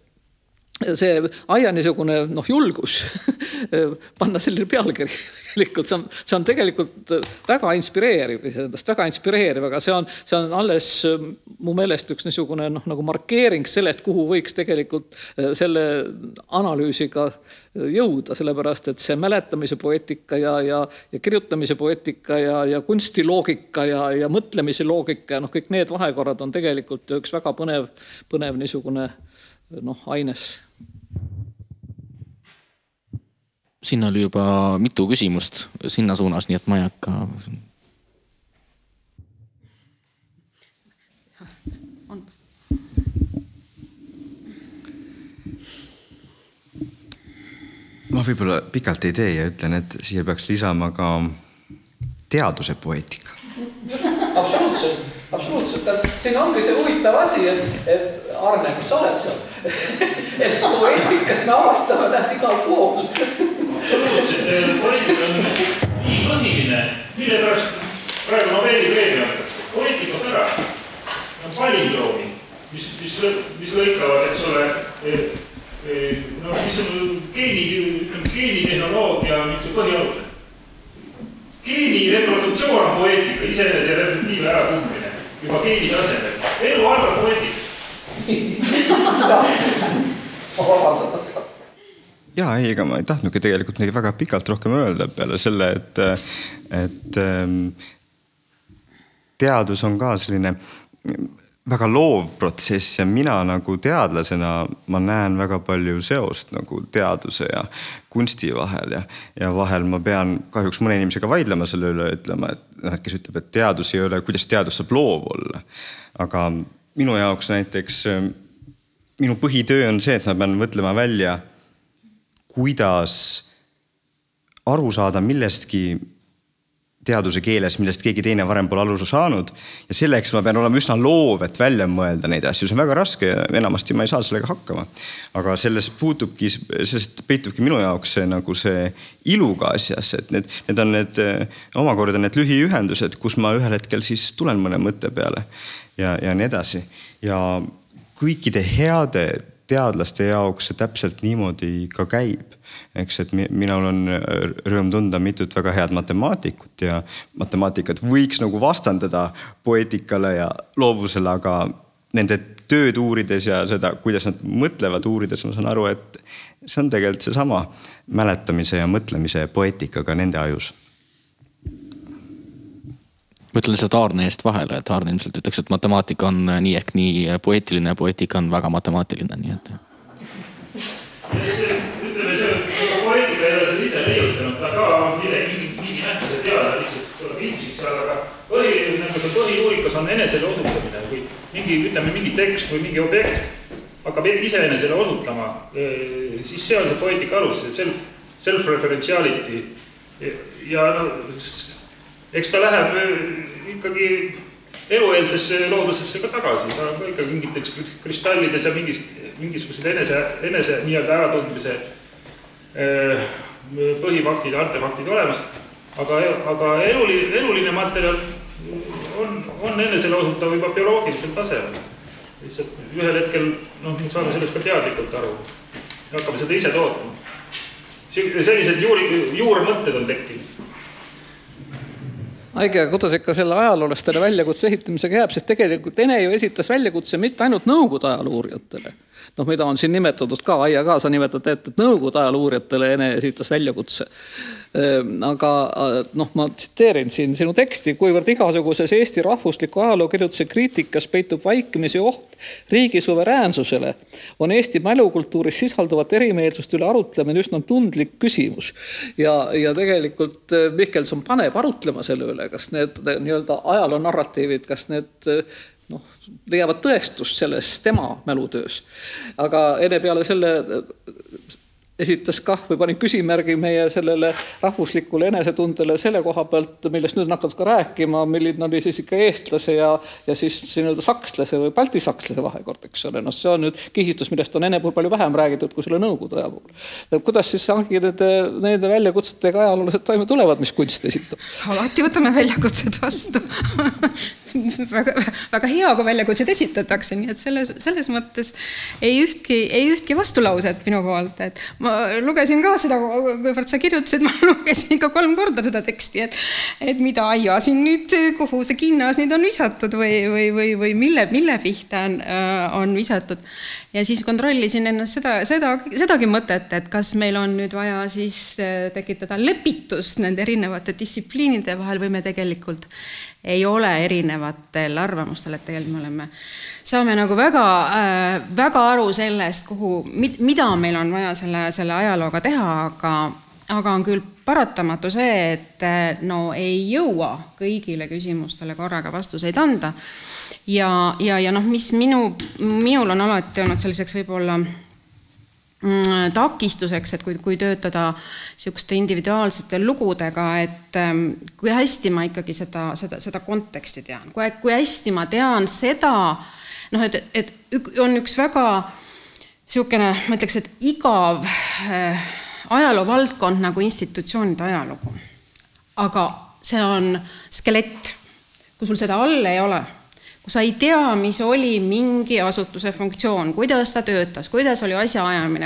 see Aia niisugune julgus panna selline pealkiri tegelikult, see on tegelikult väga inspireeriv, aga see on alles mu meelest üks niisugune nagu markeering sellest, kuhu võiks tegelikult selle analüüsiga jõuda, sellepärast, et see mäletamise poeetika ja kirjutamise poeetika ja kunstiloogika ja mõtlemise loogika ja kõik need vahekorrad on tegelikult üks väga põnev niisugune aines. Siin oli juba mitu küsimust sinna suunas, nii et ma ei hakka. Ma võib-olla pikalt ei tee ja ütlen, et siia peaks lisama ka teaduse poeetika. Absoluutselt. Siin ongi see huvitav asi, et Arne, kus sa oled seal? Et poeetikat me avastame näed igal pool. Poeetika on nii põhiline, mille pärast praegu novelli veebiatakse. Poeetika pärast on palindroomi, mis lõikavad, eks ole, mis on geenitehnoloogia põhialused. Geeni reproduktsioon on poeetika, iseenese reproduktiive ära kummine, juba geeni tasemel. Elu algab poeetika. Jaa, ega ma ei tahtnudki tegelikult neid väga pikalt rohkem öelda peale selle, et teadus on ka selline, väga loov protsess ja mina nagu teadlasena ma näen väga palju seost nagu teaduse ja kunsti vahel ja vahel ma pean kahjuks mõne inimesega vaidlema selle üle, ütlema, et kes ütleb, et teadus ei ole, kuidas teadus saab loov olla. Aga minu jaoks näiteks minu põhitöö on see, et ma pean mõtlema välja, kuidas aru saada millestki teaduse keeles, millest keegi teine varem pole aru saanud ja selleks ma pean olema üsna loov, et välja mõelda neid asju. See on väga raske ja enamasti ma ei saa sellega hakkama. Aga sellest peitubki minu jaoks see, nagu see iluga asjas, et need on omakorda need lühiühendused, kus ma ühel hetkel siis tulen mõne mõtte peale ja nii edasi. Ja kõikide heade teadlaste jaoks see täpselt niimoodi ka käib. Eks, et minul on rõõm tunda mitut väga head matemaatikut ja matemaatikat võiks nagu vastandada poeetikale ja loovusele, aga nende tööd uurides ja seda, kuidas nad mõtlevad uurides, ma saan aru, et see on tegelikult see sama mäletamise ja mõtlemise poeetikaga nende ajus. Ma ütlen lihtsalt Aarne eest vahele, et Aarne ilmselt ütleks, et matemaatika on nii ehk nii poeetiline ja poeetika on väga matemaatiline, nii et... Ütleme, see poeetika ei ole seda ise leiutanud, ta ka on mingi nähtuse teada, lihtsalt tuleb ilmsiks, aga põhiuurikas on enesele osutamine. Kui mingi tekst või mingi objekt hakkab ise enesele osutama, siis see on see poeetika alus, self-referentiality. Ja eks ta läheb ikkagi elueelsesse loodusesse ka tagasi, sa on ka ikka mingites kristallides ja mingisugused enese nii-öelda äratundmise põhifaktid ja artefaktid olemas, aga eluline materjal on enesele osutav juba bioloogilisel tasemel. Lihtsalt ühel hetkel me saame sellest ka teadlikult aru ja hakkame seda ise tootma. Sellised juurmõtted on tekkinud. Aige, kuidas ikka selle ajaloolastele väljakutse esitamisega jääb, sest tegelikult Ene ju esitas väljakutse mitte ainult nõukogude ajaluurijatele. Mida on siin nimetatud ka, Aia ka, sa nimetad, et nõukogude ajaluurijatele Ene esitas väljakutse. Aga ma tsiteerin siin sinu teksti, kuivõrd igasuguses Eesti rahvusliku ajalookirjutuse kriitikas peitub vaikimisi oht riigi suveräänsusele, on Eesti mälukultuuris sisalduvat erimeelsuste üle arutlemine üsna tundlik küsimus. Ja tegelikult Mihkelson paneb arutlema selle üle, kas need nii-öelda ajaloonarratiivid, kas need leiavad tõestust selles tema mälutöös. Aga Ene peale selle esitas või pani küsimärgi meie sellele rahvuslikule enesetundele selle koha pealt, millest nüüd on hakanud ka rääkima, milline oli siis ikka eestlase ja siis sakslase või baltisakslase vahekord, eks ole. See on nüüd kihistus, millest on Ene puhul palju vähem räägitud kui selle nõukogude aja puhul. Kuidas siis ongi nende väljakutsetega ajaloolased toime tulevad, mis kunst esitab? Alati võtame väljakutsed vastu. väga hea, kui väljakutsed esitatakse, nii et selles mõttes ei ühtki vastulauset minu poolt, et ma lugesin ka seda, kuivõrd sa kirjutasid, ma lugesin ka 3 korda seda teksti, et mida Aia siin nüüd, kuhu see kinnas nüüd on visatud või mille pihta on visatud. Ja siis kontrollisin ennast sedagi mõtet, et kas meil on nüüd vaja siis tekitada lepitust nende erinevate distsipliinide vahel või me tegelikult ei ole erinevatel arvamustel, et tegelikult me saame nagu väga aru sellest, mida meil on vaja selle ajalooga teha, aga on küll paratamatu see, et ei jõua kõigile küsimustele korraga vastuseid anda. Ja mis minul on alati olnud selliseks võib-olla takistuseks, et kui töötada niisuguste individuaalsete lugudega, et kui hästi ma ikkagi seda konteksti tean, kui hästi ma tean seda, et on üks väga niisugune, ma ütleks, et igav ajaloovaldkond nagu institutsioonide ajalugu. Aga see on skelett, kui sul seda all ei ole. Kui sa ei tea, mis oli mingi asutuse funktsioon, kuidas ta töötas, kuidas oli asja ajamine,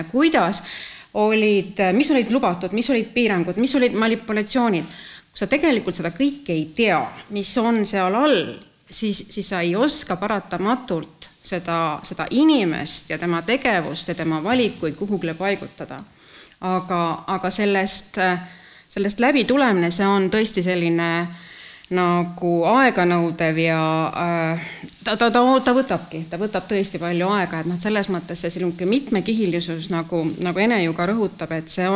mis olid lubatud, mis olid piirangud, mis olid manipulatsioonid. Kui sa tegelikult seda kõike ei tea, mis on seal all, siis sa ei oska paratamatult seda inimest ja tema tegevust ja tema valikuid kuhugile paigutada. Aga sellest läbi tulemine, see on tõesti selline nagu aeganõudev ja ta võtab tõesti palju aega, et selles mõttes see selline mitmekihilisus nagu Ene ju ka rõhutab, et see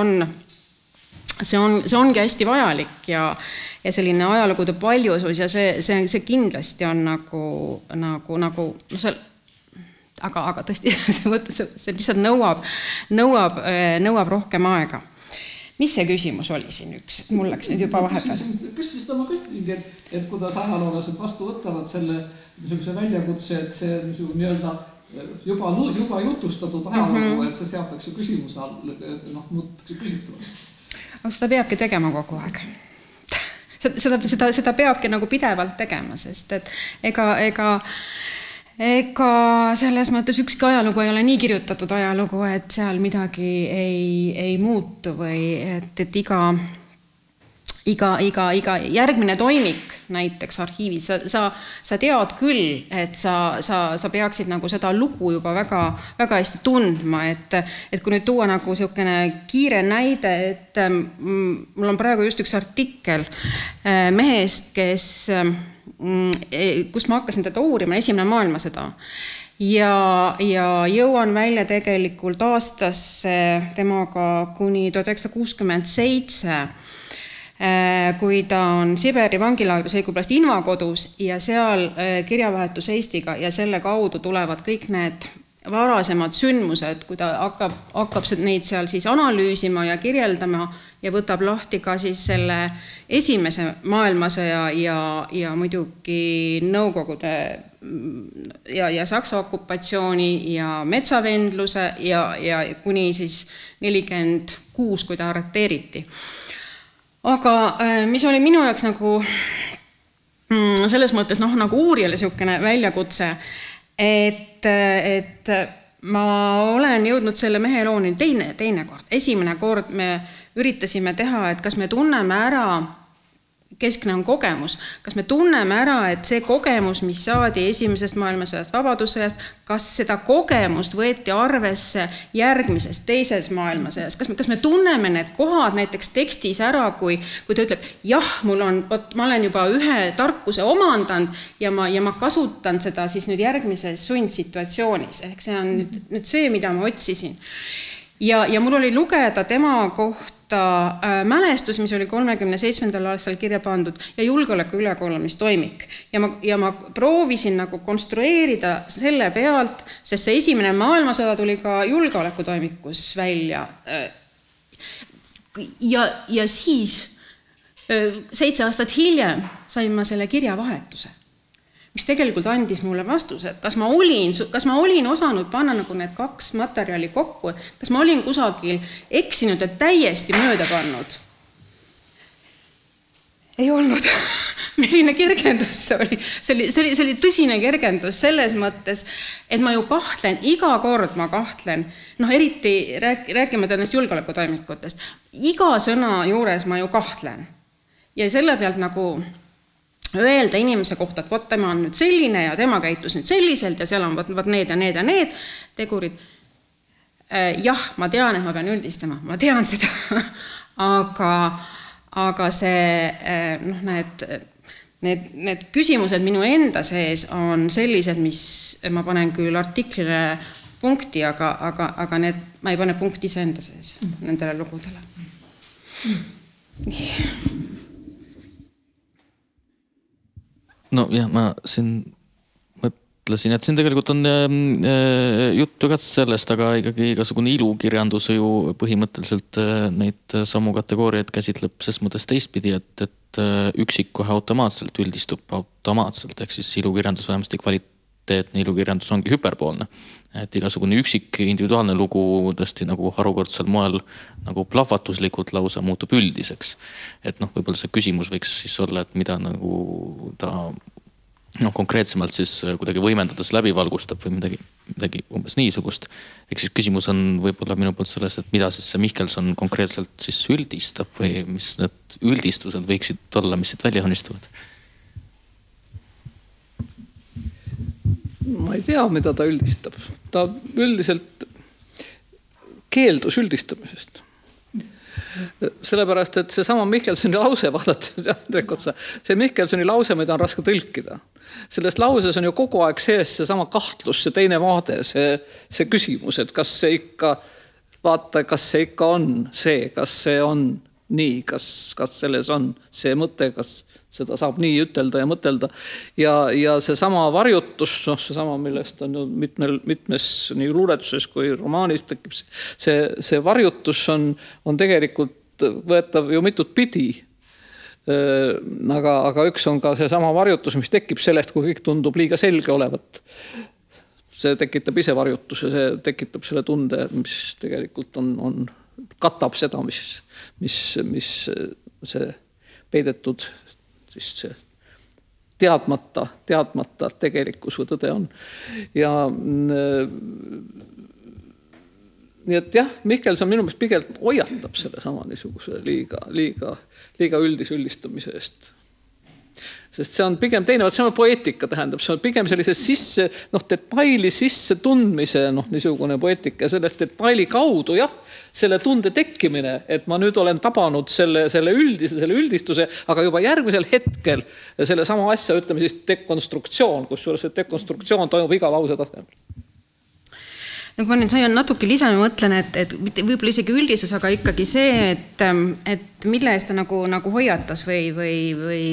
ongi hästi vajalik ja selline ajalugude paljusus ja see kindlasti on nagu aga tõesti see lihtsalt nõuab rohkem aega. Mis see küsimus oli siin üks? Mul läks nüüd juba vahepeal. Küsisid oma kütmingi, et kuidas ajaloolased vastu võtavad selle väljakutse, et see nii-öelda juba jutustatud ajalugu, et see seatakse küsimuse all, muutakse küsitavaks. Seda peabki tegema kogu aeg. Seda peabki nagu pidevalt tegema, sest et ega selles mõttes ükski ajalugu ei ole nii kirjutatud ajalugu, et seal midagi ei muutu või et iga järgmine toimik näiteks arhiivis, sa tead küll, et sa peaksid nagu seda lugu juba väga, väga hästi tundma, et kui nüüd tuua nagu selline kiire näide, et mul on praegu just üks artikkel mehest, kus ma hakkasin teda uurima, Esimene maailmasõda ja jõuan välja tegelikult aastasse temaga kuni 1967, kui ta on Siberi vangilaagris õigupoolest invakodus ja seal kirjavahetus Eestiga ja selle kaudu tulevad kõik need varasemad sündmused, kui ta hakkab neid seal siis analüüsima ja kirjeldama ja võtab lahti ka siis selle esimese maailmasõja ja muidugi Nõukogude ja Saksa okupatsiooni ja metsavendluse ja kuni siis 46, kui ta arreteeriti. Aga mis oli minu jaoks nagu selles mõttes nagu uurijale selline väljakutse, et ma olen jõudnud selle mehe looni teine kord. Esimene kord me üritasime teha, et kas me tunneme ära, keskne on kogemus, kas me tunneme ära, et see kogemus, mis saadi esimesest maailmasõjast, vabadussõjast, kas seda kogemust võeti arvesse järgmisest teises maailmasõjas, kas me tunneme need kohad näiteks tekstis ära, kui ta ütleb, jah, ma olen juba ühe tarkuse omandanud ja ma kasutan seda siis nüüd järgmises sundsituatsioonis, ehk see on nüüd see, mida ma otsisin. Ja mul oli lugeda tema kohta mälestus, mis oli 37. aastal kirja pandud ja julgeoleku ülekuulamistoimik. Ja ma proovisin nagu konstrueerida selle pealt, sest see esimene maailmasõda tuli ka julgeolekutoimikus välja. Ja siis 7 aastat hiljem sain ma selle kirjavahetuse, mis tegelikult andis mulle vastuse, et kas ma olin osanud panna nagu need 2 materjali kokku, kas ma olin kusagil eksinud ja täiesti mööda pannud. Ei olnud. Milline kergendus see oli. See oli tõsine kergendus selles mõttes, et ma ju kahtlen, iga kord ma kahtlen, eriti rääkimata nendest julgeolekutoimikutest, iga sõna juures ma ju kahtlen. Ja selle pealt nagu öelda inimese kohta, et võt tema on nüüd selline ja tema käitus nüüd selliselt ja seal on võt need ja need tegurid. Jah, ma tean, et ma pean üldistama, ma tean seda, aga see, need küsimused minu enda sees on sellised, mis ma panen küll artiklile punkti, aga ma ei pane punkti ise enda sees nendele lugudele. No jah, ma siin mõtlesin, et siin tegelikult on juttu ka sellest, aga ikkagi igasugune ilukirjandus ju põhimõtteliselt neid samu kategooriaid käsitleb ses mõttes teistpidi, et üksik kohe automaatselt üldistub automaatselt, ehk siis ilukirjandus vähemasti kvaliteetne ilukirjandus ongi hüperboolne. Et igasugune üksik individuaalne lugu tõesti nagu harukordsel moel nagu plahvatuslikult lausa muutub üldiseks. Et võib-olla see küsimus võiks siis olla, et mida nagu ta konkreetsemalt siis kuidagi võimendades läbi valgustab või midagi umbes niisugust. Ehk siis küsimus on võib-olla minu poolt sellest, et mida siis see Mihkelson konkreetselt siis üldistab või mis need üldistused võiksid olla, mis siit välja joonistuvad? Ma ei tea, mida ta üldistab. Ta üldiselt keeldus üldistamisest. Sellepärast, et see sama Mihkelsoni lause vaadates, see Mihkelsoni lause, mida on raske tõlkida. Selles lauses on ju kogu aeg sees see sama kahtlus, see teine vaade, see küsimus, et kas see ikka, vaata, kas see ikka on see, kas see on nii, kas selles on see mõte, kas seda saab nii ütelda ja mõtelda. Ja see sama varjutus, see sama, millest on ju mitmes nii luuletuses kui romaanis tekib, see varjutus on tegelikult võetav ju mitut pidi. Aga üks on ka see sama varjutus, mis tekib sellest, kui kõik tundub liiga selge olevat. See tekitab ise varjutuse, see tekitab selle tunde, mis tegelikult katab seda, mis see peidetud siis see teadmata tegelikkus või tõde on. Ja nii et jah, Mihkelson minu meelest pigem hoiatab selle sama niisuguse liiga üldistamise eest. Sest see on pigem teine, see on poeetika tähendab, see on pigem sellise detaili sisse tundmise niisugune poeetika ja sellest detaili kaudu, jah, selle tunde tekkimine, et ma nüüd olen tabanud selle üldistuse, aga juba järgmisel hetkel selle sama asja, ütleme siis dekonstruktsioon, kus see dekonstruktsioon toimub iga lause tasemel. Kui ma nüüd sain natuke lisana mõtlen, et võib-olla isegi üldisus, aga ikkagi see, et mille eest ta nagu hoiatas või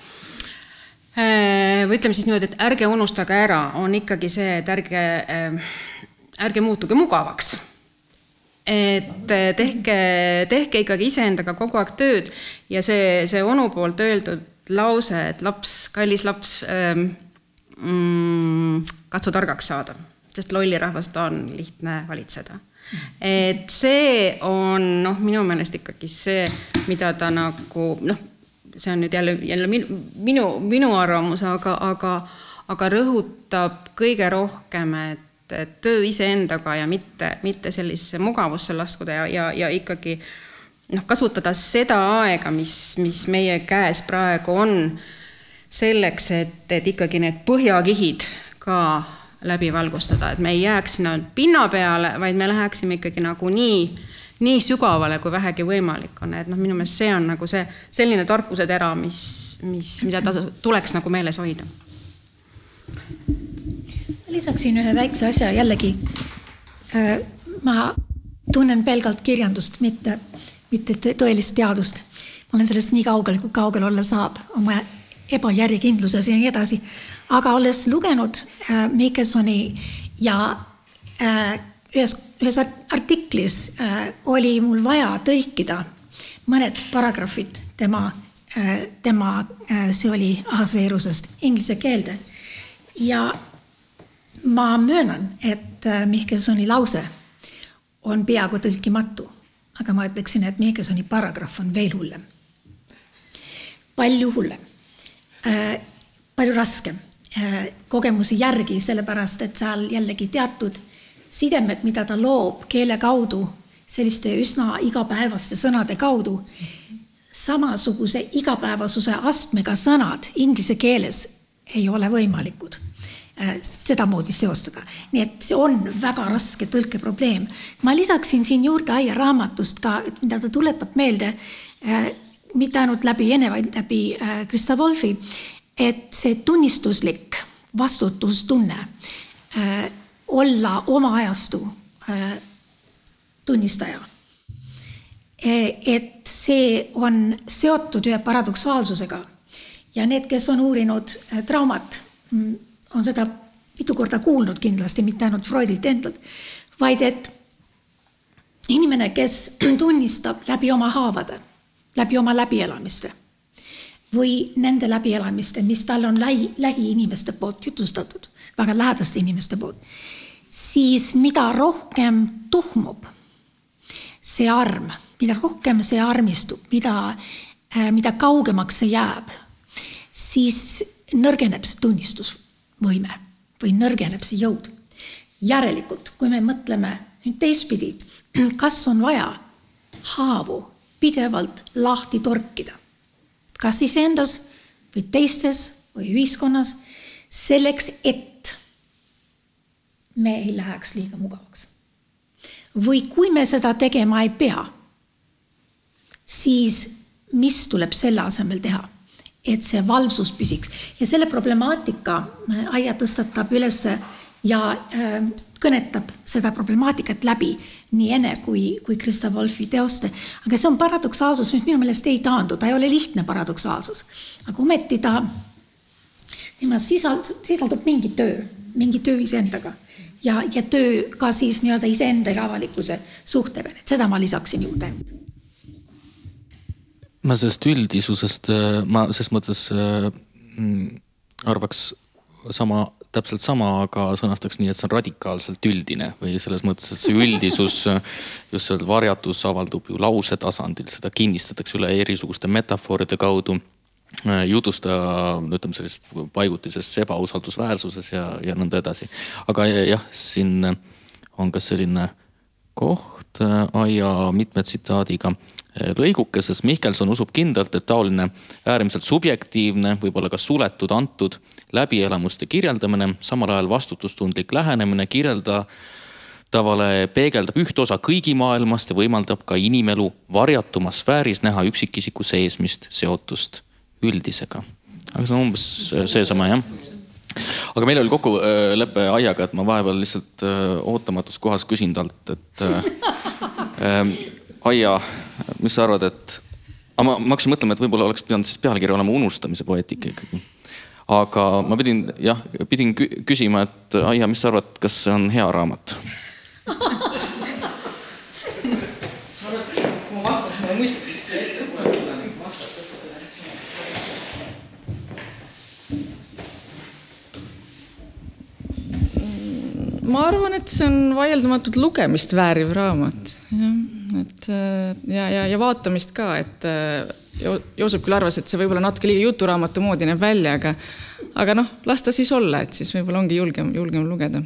ütleme siis niimoodi, et ärge unustage ära, on ikkagi see, et ärge muutuge mugavaks. Et tehke ikkagi iseendaga kogu aeg tööd ja see onu poolt öeldud lause, et kallis laps, katsu targaks saada, sest lolli rahvast on lihtne valitseda. Et see on minu meelest ikkagi see, mida ta nagu, see on nüüd jälle minu arvamus, aga rõhutab kõige rohkem, et töö iseendaga ja mitte sellisesse mugavusse laskuda ja ikkagi kasutada seda aega, mis meie käes praegu on selleks, et ikkagi need põhjakihid ka läbi valgustada, et me ei jääks sinna pinna peale, vaid me läheksime ikkagi nagu nii sügavale, kui vähegi võimalik on. Et minu meelest see on nagu see selline tarkuse tera, mida tuleks nagu meeles hoida. Lisaksin ühe väikse asja jällegi. Ma tunnen pelgalt kirjandust, mitte tõelist teadust. Ma olen sellest nii kaugel, kui kaugel olla saab oma ebajärjekindluses ja nii edasi. Aga olles lugenud Mihkelsoni ja ühes artiklis oli mul vaja tõlkida mõned paragrafid tema see oli Ahasveerusest inglise keelde. Ja ma möönan, et Mihkelsoni lause on peaaegu tõlkimatu, aga ma ütleksin, et Mihkelsoni paragrahv on veel hullem. Palju hullem. Palju raskem kogemusi järgi, sellepärast, et seal jällegi teatud sidemed, mida ta loob keele kaudu, selliste üsna igapäevaste sõnade kaudu, samasuguse igapäevasuse astmega sõnad inglise keeles ei ole võimalikud seda moodi seostada. Nii et see on väga raske tõlkeprobleem. Ma lisaksin siin juurde Aia raamatust ka, mida ta tuletab meelde, mitte ainult läbi Ene, vaid läbi Krista Wolfi, et see tunnistuslik vastutustunne olla oma ajastu tunnistaja. Et see on seotud ühe paradoksaalsusega ja need, kes on uurinud traumat, on seda mitu korda kuulnud kindlasti, mitte ainult Freudilt endalt, vaid et inimene, kes tunnistab läbi oma haavade, läbi oma läbielamiste või nende läbielamiste, mis tal on lähi inimeste poolt jutustatud, väga lähedaste inimeste poolt, siis mida rohkem tuhmub see arm, mida rohkem see armistub, mida kaugemaks see jääb, siis nõrgeneb see tunnistusvõime või nõrgeneb see jõud. Järelikult, kui me mõtleme nüüd teistpidi, kas on vaja haavu pidevalt lahti torkida, kas siis endas või teistes või ühiskonnas, selleks, et me ei läheks liiga mugavaks. Või kui me seda tegema ei pea, siis mis tuleb selle asemel teha, et see valvsus püsiks. Ja selle problemaatika Aija tõstatab üles ja kõnetab seda problemaatikat läbi nii Ene kui Krista Wolfi teoste. Aga see on paradoksaalsus, mis minu meelest ei taandu. Ta ei ole lihtne paradoksaalsus. Aga ometi tema sisaldub mingi töö iseendaga. Ja töö ka siis nii-öelda iseenda ja avalikkuse suhtega. Et seda ma lisaksin juurde. Ma sellest üldisusest, ma selles mõttes arvaks täpselt sama, aga sõnastaks nii, et see on radikaalselt üldine või selles mõttes, et see üldisus just see varjatus avaldub ju lause tasandil, seda kinnistatakse üle erisuguste metafooride kaudu, jutustaja, ütleme sellist paigutises ebausaldusväärsuses ja nõnda edasi. Aga jah, siin on ka selline koht Aija mitme tsitaadiga lõigukeses. Mihkelson usub kindlalt, et taoline äärmiselt subjektiivne, võib-olla ka suletud antud läbielamuste kirjeldamine, samal ajal vastutustundlik lähenemine kirjeldavale peegeldab üht osa kõigi maailmast ja võimaldab ka inimelu varjatumas sfääris näha üksikisiku seesmist seotust üldisega. Aga see on umbes seesama, jah. Aga meil oli kokkulepe Aiaga, et ma vahepeal lihtsalt ootamatus kohas küsin talt, et Aija, mis sa arvad, et ma hakkasin mõtlema, et võib-olla oleks pidanud siis pealkiri olema unustamise poeetika ikkagi. Aga ma pidin küsima, et Aija, mis sa arvad, kas see on hea raamat? Ma vastaks, ma mõistaks ette vastata. Ma arvan, et see on vaieldamatult lugemist vääriv raamat. Ja vaatamist ka, et Joosep küll arvas, et see võib-olla natuke liiga juturaamatu moodi näeb välja, aga las ta siis olla, et siis võib-olla ongi julgem lugeda.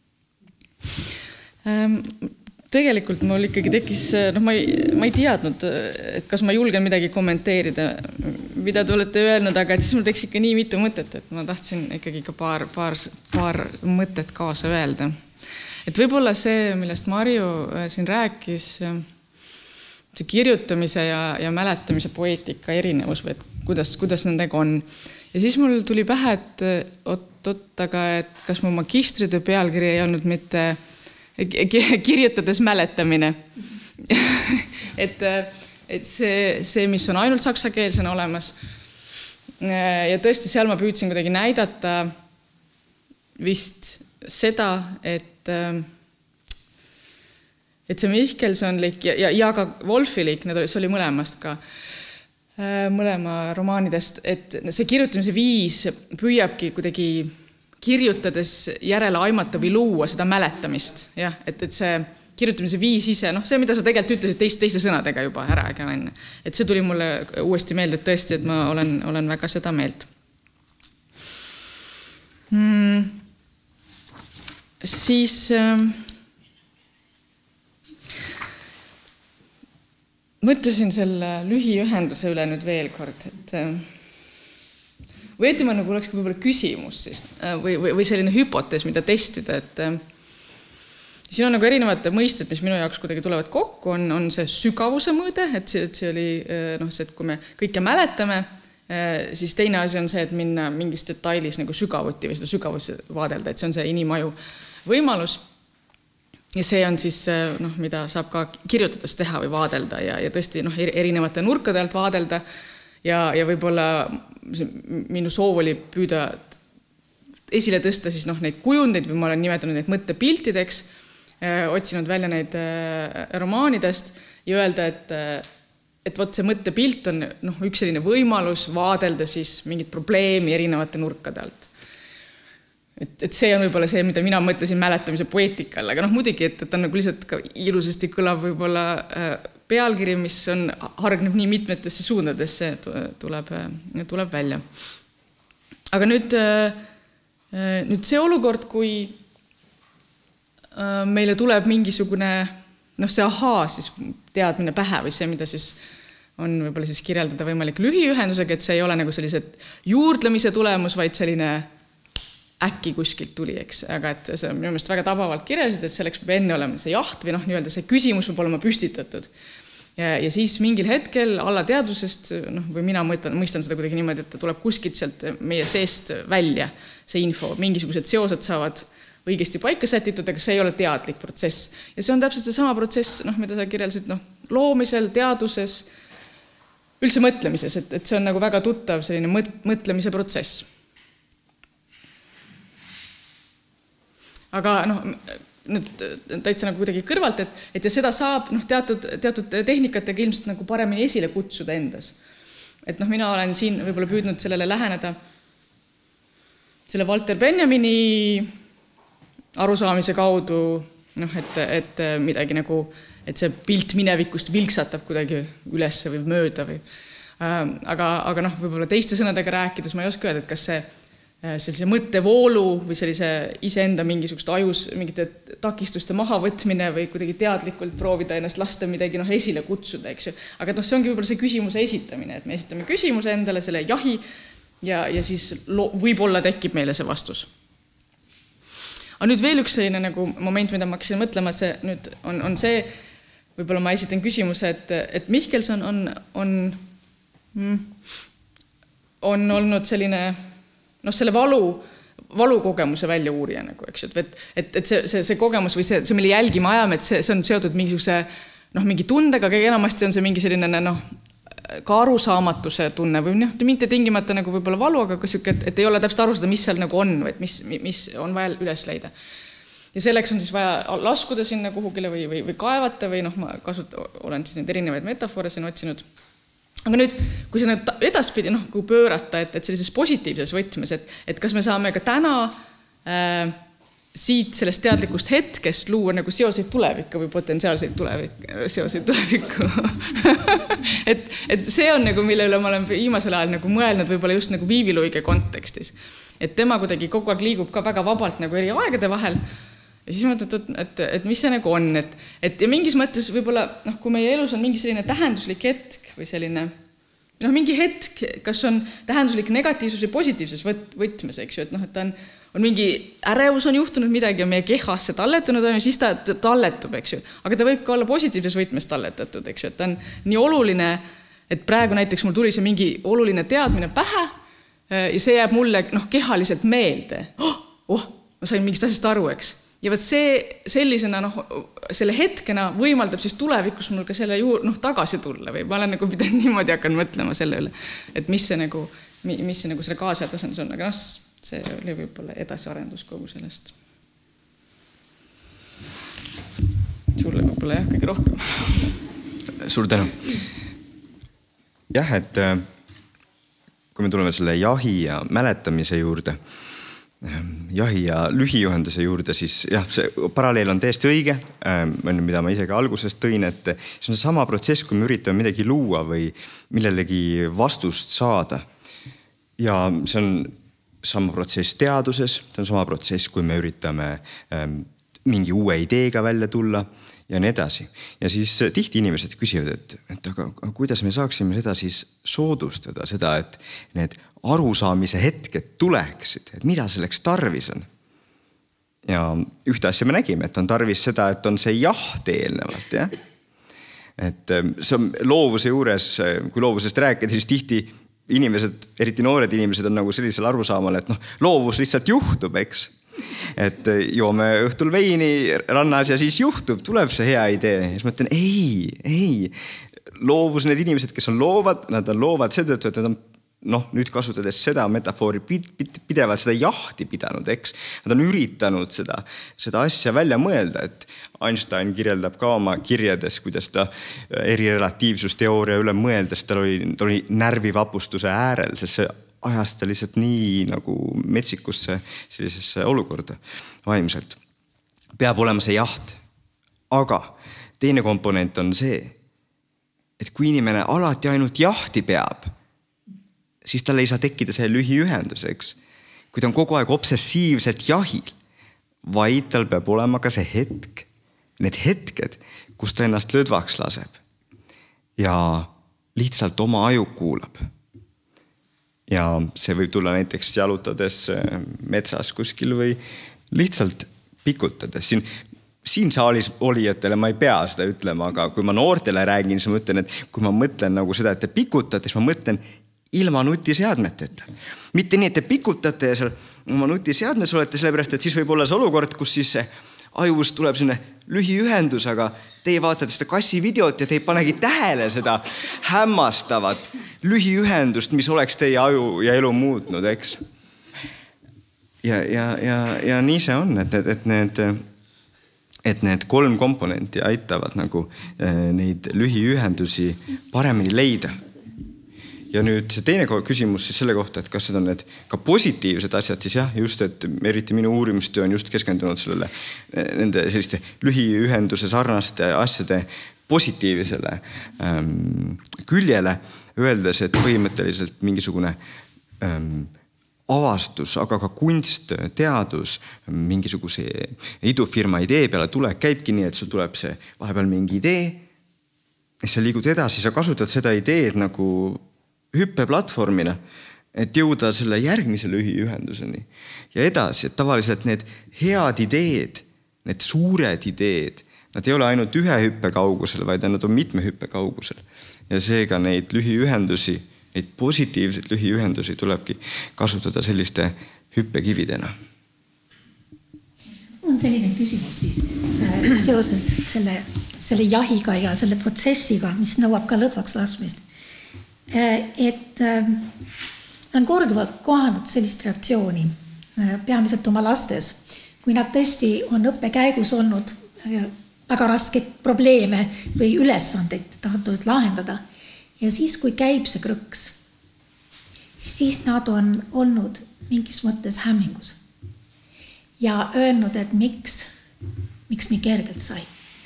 Tegelikult mul ikkagi tekkis, ma ei teadnud, et kas ma julgen midagi kommenteerida, mida te olete öelnud, aga siis mul tekkis ikka nii mitu mõtet, et ma tahtsin ikkagi ka paar mõtet kaasa öelda. Et võib-olla see, millest Marju siin rääkis, see kirjutamise ja mäletamise poeetika erinevus või kuidas nendega on. Ja siis mul tuli pähe, et kas mu magistritöö pealkiri ei olnud mitte kirjutades mäletamine. et see, mis on ainult saksakeelsena olemas. Ja tõesti, seal ma püüdsin kuidagi näidata vist seda, et see Mihkelsonlik ja ka Wolfilik, see oli mõlemast ka, mõlema romaanidest, et see kirjutamise viis püüabki kuidagi kirjutades järele aimata või luua seda mäletamist. Jah, et see kirjutamise viis ise, see, mida sa tegelikult ütlesid teiste sõnadega juba ära, et see tuli mulle uuesti meelde, et tõesti, et ma olen väga seda meelt. Siis mõtlesin selle lühiühenduse üle nüüd veel kord, et või etima oleks võib-olla küsimus siis, või selline hüpotees, mida testida, et siin on erinevad mõisted, mis minu jaoks kuidagi tulevad kokku, on see sügavuse mõõde, et see oli see, et kui me kõike mäletame, siis teine asi on see, et minna mingis detailis sügavuti või seda sügavusi vaadelda, et see on see inimaju võimalus. Ja see on siis, mida saab ka kirjutades teha või vaadelda ja tõesti erinevate nurkade alt vaadelda ja võib-olla minu soov oli püüda esile tõsta siis neid kujundeid või ma olen nimetanud neid mõttepiltideks, otsinud välja neid romaanidest ja öelda, et vot see mõttepilt on üks selline võimalus vaadelda siis mingit probleemi erinevate nurkade alt. Et see on võib-olla see, mida mina mõtlesin mäletamise poeetikal, aga muidugi, et on lihtsalt ka ilusasti kõlav võib-olla pealkiri, mis hargneb nii mitmetesse suundadesse, tuleb välja. Aga nüüd see olukord, kui meile tuleb mingisugune see ahaa siis teadmine pähe või see, mida siis on võib-olla siis kirjeldada võimalik lühiühendusega, et see ei ole sellised juurdlemise tulemus, vaid selline äkki kuskilt tuli, eks, aga et see on minu meelest väga tabavalt kirjeldasid, et selleks peab enne olema see jaht või nii-öelda see küsimus peab olema püstitatud. Ja siis mingil hetkel alateadvusest, või mina mõistan seda kuidagi niimoodi, et ta tuleb kuskilt sealt meie seest välja, see info, mingisugused seosed saavad õigesti paika sätitud, aga see ei ole teadlik protsess. Ja see on täpselt see sama protsess, mida sa kirjeldasid, loomisel, teaduses, üldse mõtlemises, et see on nagu väga tuttav selline mõtlemise protsess. Aga nüüd täitsa nagu kuidagi kõrvalt, et ja seda saab teatud tehnikatega ilmselt nagu paremini esile kutsuda endas. Et mina olen siin võib-olla püüdnud sellele läheneda selle Walter Benjamini arusaamise kaudu, et midagi nagu, et see pilt minevikust vilksatab kuidagi üles või mööda või. Aga võib-olla teiste sõnadega rääkides ma ei oska öelda, et kas see sellise mõttevoolu või sellise iseenda mingisugust ajus mingite takistuste mahavõtmine või kuidagi teadlikult proovida ennast lasta midagi esile kutsuda, eks ju. Aga see ongi võib-olla see küsimuse esitamine, et me esitame küsimuse endale, selle jahi ja siis võib-olla tekib meile see vastus. Aga nüüd veel üks selline nagu moment, mida ma hakkasin mõtlema, see nüüd on see, võib-olla ma esitan küsimuse, et Mihkelson on olnud selline, selle valukogemuse välja uurija, nagu, eks ju, et see kogemus või see, mille jälgima ajame, et see on seotud mingisuguse, mingi tundega, aga enamasti on see mingi selline, ka arusaamatuse tunne või mitte tingimata nagu võib-olla valu, aga et ei ole täpselt aru seda, mis seal nagu on, või mis on vaja üles leida. Ja selleks on siis vaja laskuda sinna kuhugile või kaevata või ma olen siis neid erinevaid metafoore siin otsinud. Aga nüüd, kui see edaspidi kui pöörata, et sellises positiivses võtmes, et kas me saame ka täna siit sellest teadlikust hetkest luua nagu seoseid tulevikku või potentsiaalseid seoseid tulevikku. et see on nagu, mille üle ma olen viimasel ajal nagu mõelnud võib-olla just nagu Viivi Luige kontekstis. Et tema kuidagi kogu aeg liigub ka väga vabalt nagu eri aegade vahel. Ja siis mõtled, et mis see nagu on. Et ja mingis mõttes võib-olla, kui meie elus on mingi selline tähenduslik hetk või selline, mingi hetk, kas on tähenduslik negatiivsus või positiivses võtmes, eks ju, et ta on mingi ärevus on juhtunud midagi ja meie kehasse talletunud on ja siis ta talletub, eks ju. Aga ta võib ka olla positiivses võtmes talletatud, eks ju, et ta on nii oluline, et praegu näiteks mul tuli see mingi oluline teadmine pähe ja see jääb mulle kehaliselt meelde. Ma sain mingist asjast aru, eks. Ja võt see sellisena, selle hetkena võimaldab siis tulevikus mul ka selle tagasi tulla või ma olen nagu pidanud niimoodi hakanud mõtlema selle üle, et mis see nagu selle kaasjadasens on, aga see oli võib-olla edasiarendus kogu sellest. Sulle võib-olla kõige rohkem. Suur tänu. Jah, et kui me tuleme selle jahi ja mäletamise juurde, jahi ja lühijuhenduse juurde, siis jah, see paralleel on täiesti õige, mida ma ise ka algusest tõin, et see on sama protsess, kui me üritame midagi luua või millelegi vastust saada. Ja see on sama protsess teaduses, see on sama protsess, kui me üritame mingi uue ideega välja tulla ja nii edasi. Ja siis tihti inimesed küsivad, et aga kuidas me saaksime seda siis soodustada, seda, et need arusaamise hetked tuleksid, et mida selleks tarvis on. Ja ühte asja me nägime, et on tarvis seda, et on see jaht eelnevalt, jah. Et see on loovuse juures, kui loovusest rääkida, siis tihti inimesed, eriti noored inimesed on nagu sellisel arusaamal, et loovus lihtsalt juhtub, eks. Et joome õhtul veini rannas ja siis juhtub, tuleb see hea idee. Ja siis ma ütlen, ei. Loovus, need inimesed, kes on loovad, nad on loovad seetõttu, et nad on nüüd kasutades seda metafoori pidevalt seda jahti pidanud, eks. Nad on üritanud seda asja välja mõelda, et Einstein kirjeldab ka oma kirjades, kuidas ta erirelatiivsusteooria üle mõeldes, ta oli närvivapustuse äärel, sest see ajas ta lihtsalt nii nagu metsikusse sellisesse olukorda vaimselt. Peab olema see jaht. Aga teine komponent on see, et kui inimene alati ainult jahti peab, siis tal ei saa tekkida see lühiühendus, eks. Kui ta on kogu aeg obsessiivselt jahil, vaid tal peab olema ka see hetk, need hetked, kus ta ennast lõdvaks laseb ja lihtsalt oma aju kuulab. Ja see võib tulla näiteks jalutades metsas kuskil või lihtsalt pikutades. Siin siin saalis olijatele ma ei pea seda ütlema, aga kui ma noortele räägin, siis ma ütlen, et kui ma mõtlen nagu seda, et te pikutate, siis ma mõtlen ilma nutiseadmeteta. Mitte nii, et te pikutate ja seal oma nutiseadmes olete, sellepärast, et siis võib olla see olukord, kus siis ajus tuleb selline lühiühendus, aga teie vaatate seda kassi videot ja te ei panegi tähele seda hämmastavat lühiühendust, mis oleks teie aju ja elu muutnud, eks? Ja nii see on, et need 3 komponenti aitavad nagu neid lühiühendusi paremini leida. Ja nüüd see teine küsimus siis selle kohta, et kas need on need ka positiivsed asjad, siis jah, just, et eriti minu uurimustöö on just keskendunud sellele nende selliste lühiühenduse sarnaste asjade positiivsele küljele, öeldes, et põhimõtteliselt mingisugune avastus, aga ka kunst, teadus, mingisuguse idufirma idee peale käibki nii, et sul tuleb see vahepeal mingi idee, sa liigud edasi, sa kasutad seda ideed nagu hüppeplatvormina, et jõuda selle järgmise lühiühenduseni ja edasi, et tavaliselt need head ideed, need suured ideed, nad ei ole ainult 1 hüppe kaugusel, vaid nad on mitme hüppe kaugusel. Ja seega neid lühiühendusi, neid positiivseid lühiühendusi tulebki kasutada selliste hüppekividena. On selline küsimus siis seoses selle jahiga ja selle protsessiga, mis nõuab ka lõdvaks laskmist. Et olen korduvalt kohanud sellist reaktsiooni peamiselt oma lastes, kui nad tõesti on õppekäigus olnud väga raskeid probleeme või ülesandeid tahtnud lahendada. Ja siis, kui käib see krõks, siis nad on olnud mingis mõttes hämmingus ja öelnud, et miks nii kergelt sai.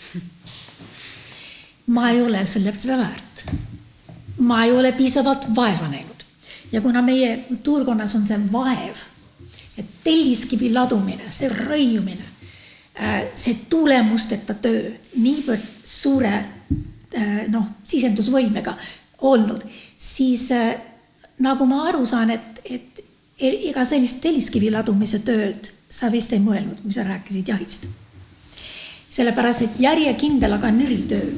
Ma ei ole seda väärt. Ma ei ole piisavalt vaeva näinud. Ja kuna meie kultuurkonnas on see vaev, et telliskivi ladumine, see rõiumine, see tulemusteta töö, niivõrd suure sisendusvõimega olnud, siis nagu ma aru saan, et ega sellist telliskivi ladumise tööd sa vist ei mõelnud, kui sa rääkisid jahist. Sellepärast, et järjekindel, aga nüritöö.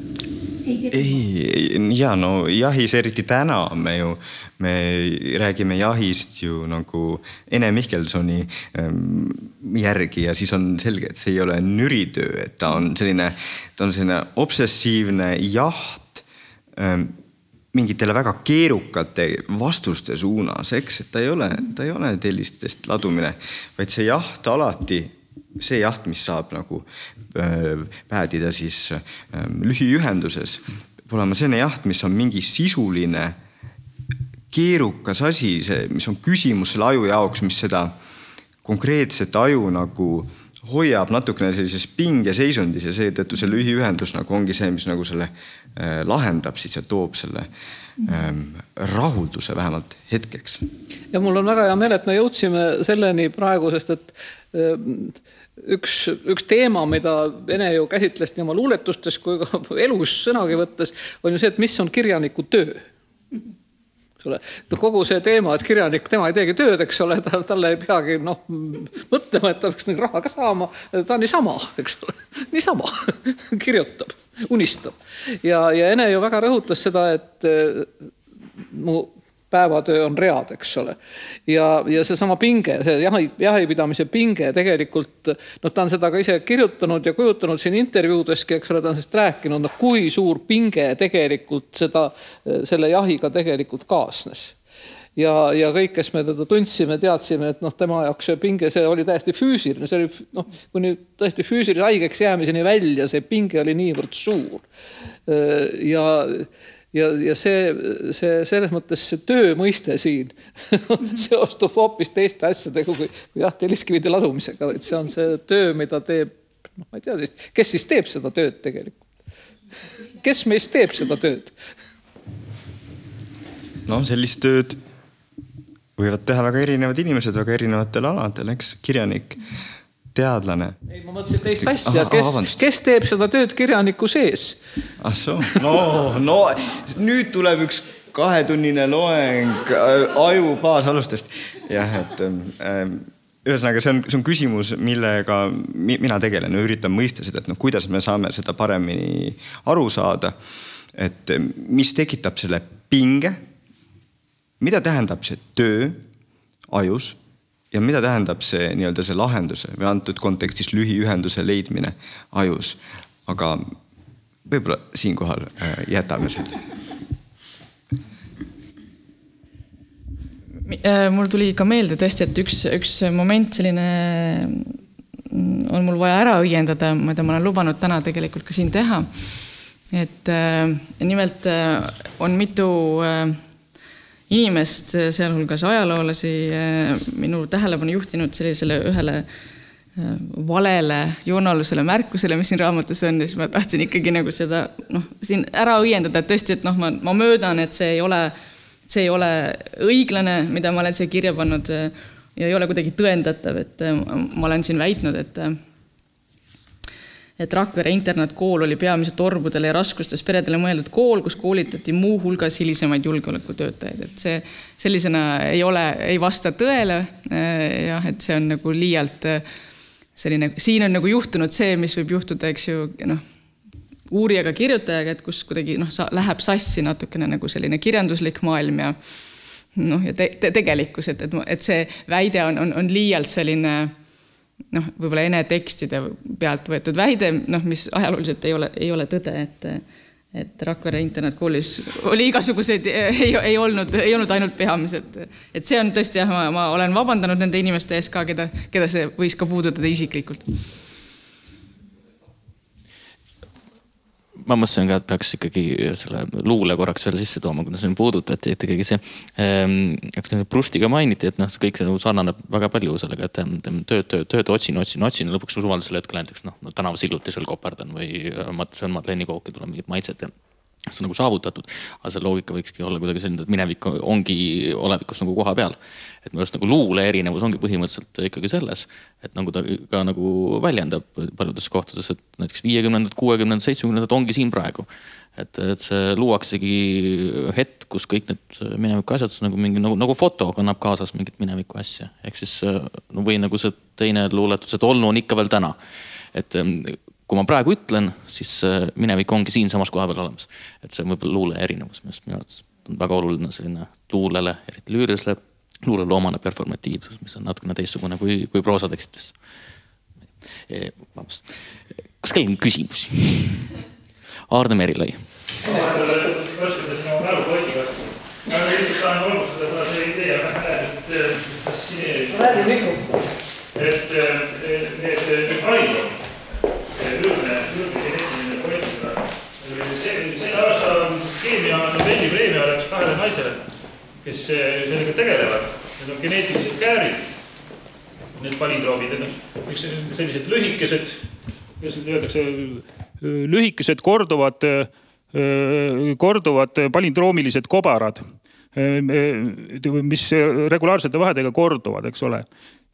Jahis eriti täna me räägime jahist ju nagu Ene Mihkelsoni järgi ja siis on selge, et see ei ole nüritöö, et ta on selline obsessiivne jaht mingitele väga keerukate vastuste suunas, eks, et ta ei ole tellistest ladumine, vaid see jaht alati, see jaht, mis saab nagu päädida siis lühiühenduses, olema selline jaht, mis on mingi sisuline keerukas asi, mis on küsimus selle aju jaoks, mis seda konkreetset aju nagu hoiab natukene sellises pingeseisundis ja seetõttu see lühiühendus nagu ongi see, mis nagu selle lahendab siis ja toob selle rahulduse vähemalt hetkeks. Ja mul on väga hea meel, et me jõudsime selleni praegu, sest et üks teema, mida Ene ju käsitles nii oma luuletustes kui ka elus sõnagi võttes, on ju see, et mis on kirjaniku töö. Kogu see teema, et kirjanik, tema ei teegi tööd, eks ole, talle ei peagi mõtlema, et ta peaks raha ka saama, ta on niisama, eks ole, niisama kirjutab, unistab. Ja Ene ju väga rõhutas seda, et mu päevatöö on read, eks ole. Ja see sama pinge, see jahipidamise pinge tegelikult, ta on seda ka ise kirjutanud ja kujutanud siin intervjuudeski, eks ole, ta on sellest rääkinud, kui suur pinge tegelikult selle jahiga tegelikult kaasnes. Ja kõik, kes me teda tundsime, teadsime, et tema jaoks see pinge, see oli täiesti füüsiline, see oli, kuni tõesti füüsilise haigeks jäämiseni välja, see pinge oli niivõrd suur. Ja see selles mõttes see töö mõiste siin seostub hoopis teiste asjadega kui telliskivide ladumisega, et see on see töö, mida teeb, ma ei tea siis, kes siis teeb seda tööd tegelikult? Kes meist teeb seda tööd? Sellist tööd võivad teha väga erinevad inimesed väga erinevatel aladel, eks, kirjanik, teadlane. Ei, ma mõtlesin teist asja, kes teeb seda tööd kirjaniku sees? Nüüd tuleb üks 2-tunnine loeng aju baasalustest. Jah, et ühesõnaga, see on küsimus, millega mina tegelen ja üritan mõista seda, et kuidas me saame seda paremini aru saada, et mis tekitab selle pinge, mida tähendab see töö ajus ja mida tähendab see, nii-öelda see lahenduse või antud kontekstis lühiühenduse leidmine ajus. Aga võib-olla siinkohal jätame selle. Mul tuli ka meelde tõesti, et üks moment selline on mul vaja ära õiendada, mida ma olen lubanud täna tegelikult ka siin teha. Et nimelt on mitu inimest, sealhulgas ajaloolasi, minu tähelepanu juhtinud sellisele ühele valele joonalusele märkusele, mis siin raamatus on, ja siis ma tahtsin ikkagi nagu seda siin ära õiendada, et tõesti, et ma möödan, et see ei ole õiglane, mida ma olen siia kirja pannud ja ei ole kuidagi tõendatav, et ma olen siin väitnud, et Rakvere internaatkool oli peamiselt orbudele ja raskustes peredele mõeldud kool, kus koolitati muu hulgas hilisemaid julgeolekutöötajaid. Et see sellisena ei vasta tõele, et see on nagu liialt selline, siin on nagu juhtunud see, mis võib juhtuda, eks ju, uurijaga kirjutajaga, et kus kuidagi läheb sassi natukene nagu selline kirjanduslik maailm ja tegelikkus, et see väide on liialt selline võib-olla ene tekstide pealt võetud väide, mis ajalooliselt ei ole tõde, et Rakvere internaatkoolis oli igasuguseid, ei olnud ainult peamised. Et see on tõesti, ma olen vabandanud nende inimeste ees ka, keda see võis ka puudutada isiklikult. Ma mõtlesin ka, et peaks ikkagi selle luule korraks veel sisse tooma, kuna see puudutati, et ikkagi see, et Prustiga mainiti, et see kõik see sarnaneb väga palju sellega, et tööd otsin ja lõpuks suvalisel hetkel näiteks tänavasillutisel koperdan või söön madlennikooki, tuleb mingid maitset ja see on nagu saavutatud, aga see loogika võikski olla kuidagi selline, et minevik ongi olevikus nagu koha peal. Et minu arust nagu luule erinevus ongi põhimõtteliselt ikkagi selles, et nagu ta ka nagu väljendab paljudes kohtades, et näiteks 50, 60, 70 ongi siin praegu. Et see luuaksegi hetk, kus kõik need mineviku asjad nagu mingi nagu foto kannab kaasas mingit mineviku asja. Ehk siis või nagu see teine luuletus, et olnu on ikka veel täna. Et kui ma praegu ütlen, siis minevik ongi siin samas koha peal olemas. Et see on võib-olla luule erinevus, mis minu arvates on väga oluline selline luulele, eriti lüürisele, luulele omane performatiivsus, mis on natukene teistsugune kui proosatekstides. Kas kellel on küsimusi? Aarne Merilõi. Värskada sinu mälupoetiga. Ma lihtsalt tahan olgustada, kuna see idee on äärmiselt fascineeriv. Et need haridom ürgegeneetiline poetiga. Selle aasta keemia Nobeli preemia oleks 2 naisele, kes sellega tegelevad. Need on geneetilised käärid, need palindroomid. Sellised lühikesed korduvad palindroomilised kobarad, mis regulaarsete vahedega korduvad, eks ole.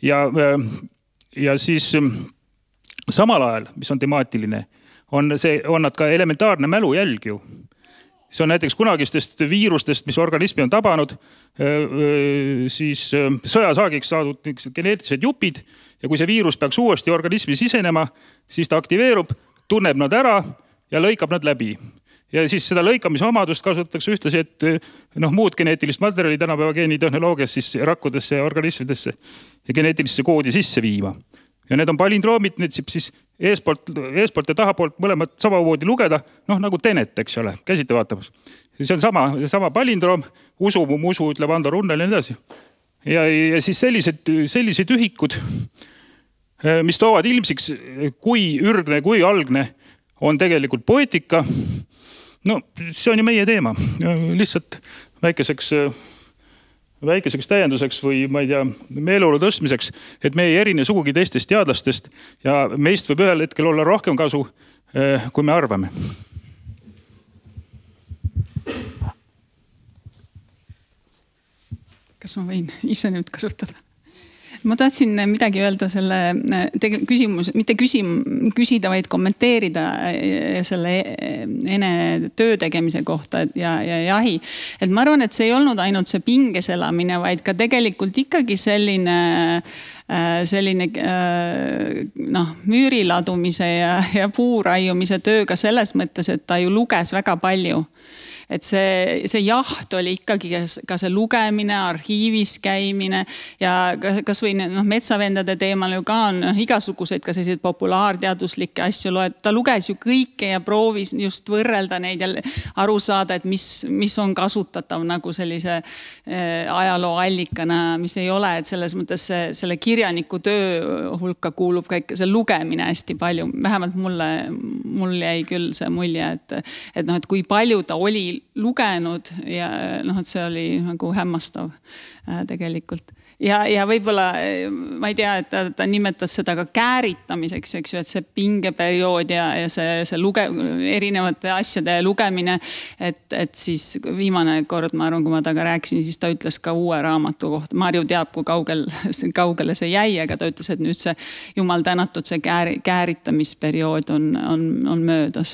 Ja siis samal ajal, mis on temaatiline, on nad ka elementaarne mälujälg ju. See on näiteks kunagistest viirustest, mis organismi on tabanud, siis sõjasaagiks saadud geneetilised jupid ja kui see viirus peaks uuesti organismi sisenema, siis ta aktiveerub, tunneb nad ära ja lõikab nad läbi. Ja siis seda lõikamise omadust kasutatakse ühtlasi, et muud geneetilist materjali tänapäeva geenitehnoloogias siis rakkudesse ja organismidesse ja geneetilisse koodi sisse viima. Ja need on palindroomid, need siis eespoolt ja tahapoolt mõlemad samamoodi lugeda, nagu Tenet, eks ole, käsite vaatamas. See on sama palindroom, usu, ütleb Ando Runnel ja nii edasi. Ja siis sellised ühikud, mis toovad ilmsiks, kui ürgne, kui algne on tegelikult poeetika. See on ju meie teema. Lihtsalt väikeseks täienduseks või ma ei tea, meeleolu tõstmiseks, et me ei erine sugugi teistest teadlastest ja meist võib ühel hetkel olla rohkem kasu, kui me arvame. Kas ma võin ise nüüd kasutada? Ma tahtsin midagi öelda selle küsimus, mitte küsida, vaid kommenteerida selle ene töö tegemise kohta ja jahi. Et ma arvan, et see ei olnud ainult see pinges elamine, vaid ka tegelikult ikkagi selline selline müüriladumise ja puuraiumise töö ka selles mõttes, et ta ju luges väga palju. Et see jaht oli ikkagi ka see lugemine, arhiivis käimine ja kas või metsavendade teemal ju ka on igasuguseid ka selliseid populaarteaduslikke asju loed. Ta luges ju kõike ja proovis just võrrelda neid ja aru saada, et mis on kasutatav nagu sellise ajaloo allikana, mis ei ole, et selles mõttes selle kirjaniku töö hulka kuulub kõik see lugemine hästi palju. Vähemalt mul jäi küll see mulje, et kui palju ta oli lugenud ja et see oli nagu hämmastav tegelikult. Ja võib-olla, ma ei tea, et ta nimetas seda ka kääritamiseks, eks ju, et see pingeperiood ja see erinevate asjade lugemine, et siis viimane kord, ma arvan, kui ma taga rääkisin, siis ta ütles ka uue raamatu kohta. Marju teab, kui kaugele see jäi, aga ta ütles, et nüüd see jumal tänatud see kääritamisperiood on möödas.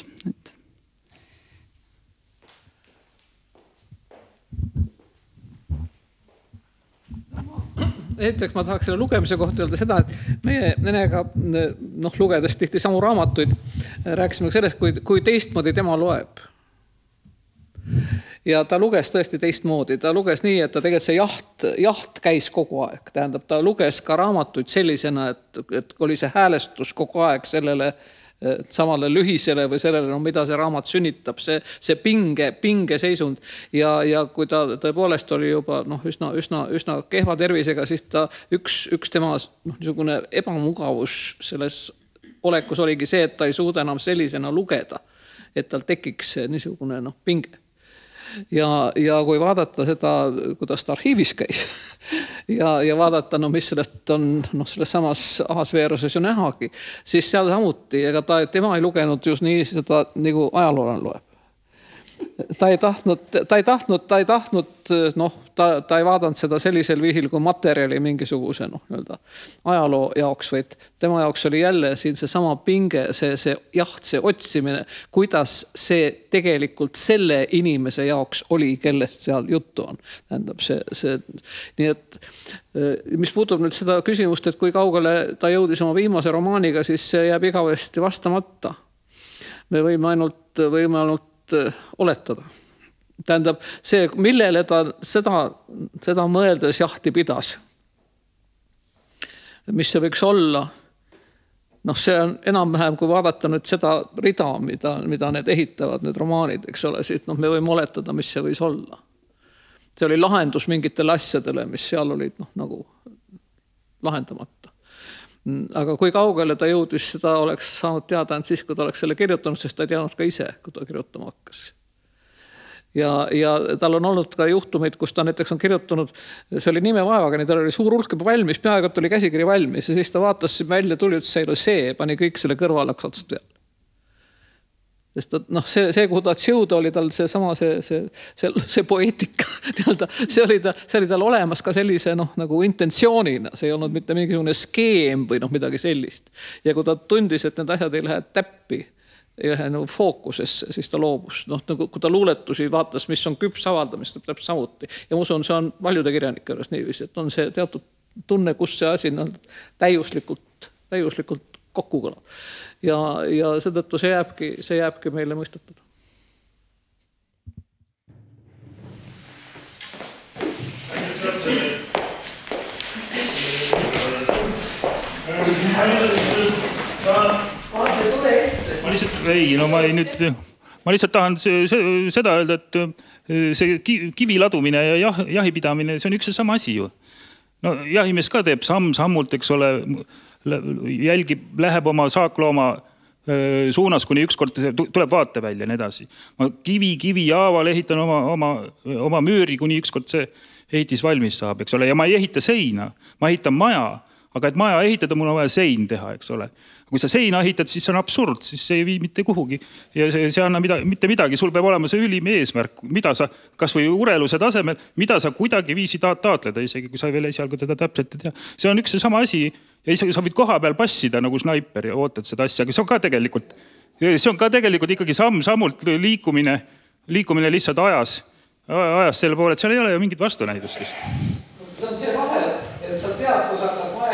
Esiteks ma tahaks selle lugemise kohta öelda seda, et meie Nenega lugedes tihti samu raamatuid rääkisime sellest, kui teistmoodi tema loeb. Ja ta luges tõesti teistmoodi. Ta luges nii, et ta tegelikult see jaht käis kogu aeg. Tähendab, ta luges ka raamatuid sellisena, et oli see häälestus kogu aeg sellele samale lühisele või sellele, mida see raamat sünnitab, see pinge seisund. Ja kui ta tõepoolest oli juba üsna kehva tervisega, siis ta üks tema niisugune ebamugavus selles olekus oligi see, et ta ei suuda enam sellisena lugeda, et tal tekiks niisugune pinge. Ja kui vaadata seda, kuidas ta arhiivis käis ja vaadata, mis sellest on selles samas Ahasveeruses ju nähagi, siis seal samuti, ega tema ei lugenud just nii seda nagu ajaloolane loeb. Ta ei tahtnud, ta ei vaadanud seda sellisel viisil kui materjali mingisuguse ajaloo jaoks, vaid tema jaoks oli jälle siin see sama pinge, see jaht, see otsimine, kuidas see tegelikult selle inimese jaoks oli, kellest seal juttu on. Tähendab nii et mis puutub nüüd seda küsimust, et kui kaugele ta jõudis oma viimase romaaniga, siis see jääb igavesti vastamata. Me võime ainult oletada. Tähendab, see, millele ta seda mõeldes jahti pidas, mis see võiks olla, see on enam-vähem, kui vaadata nüüd seda rida, mida need ehitavad, need romaanid, eks ole, siis me võime oletada, mis see võis olla. See oli lahendus mingitele asjadele, mis seal olid nagu lahendamata. Aga kui kaugele ta jõudis, seda oleks saanud teada ainult siis, kui ta oleks selle kirjutanud, sest ta ei teadnud ka ise, kui ta kirjutama hakkas. Ja tal on olnud ka juhtumeid, kus ta näiteks on kirjutanud, see oli nimevaevaga, tal oli suur hulk juba valmis, peaaegu tuli käsikiri valmis ja siis ta vaatas välja, tuli, et see ei ole see, pani kõik selle kõrval läks otsast peale. Sest see, kuhu ta jõuda, oli tal see poeetika. See oli tal olemas ka sellise nagu intentsioonina. See ei olnud mitte mingisugune skeem või midagi sellist. Ja kui ta tundis, et need asjad ei lähe täppi, ei lähe fookusesse, siis ta loobus. Kui ta luuletusi vaatas, mis on küps avaldamist, täpselt samuti. Ja ma usun, see on paljude kirjanike juures niiviisi, et on see teatud tunne, kus see asi täiuslikult kokku kõlab. Ja seetõttu see jääbki meile mõistetada. Ma lihtsalt tahan seda öelda, et see kivi ladumine ja jahipidamine, see on üks ja sama asi ju. Jahimees ka teeb samm-sammult, eks ole, jälgib, läheb oma saaklooma suunas, kuni ükskord tuleb vaate välja ja nii edasi. Ma kivi haaval ehitan oma müüri, kuni ükskord see ehitis valmis saab, eks ole. Ja ma ei ehita seina, ma ehitan maja, aga et maja ehitada, mul on vaja sein teha, eks ole. Kui sa seina ehitad, siis see on absurd, siis see ei vii mitte kuhugi. Ja see anna mitte midagi, sul peab olema see ülim eesmärk, mida sa, kas või ureluse tasemel, mida sa kuidagi viisi taotleda, isegi kui sa veel esialgu teda täpselt ei tea. See on üks ja sama asi ja sa võid koha peal passida nagu snaiper ja ootad seda asja, aga see on ka tegelikult ikkagi samm-sammult liikumine lihtsalt ajas selle poole, et seal ei ole ju mingit vastunäidustust. See on see vahel, et sa tead, kui sa hakkad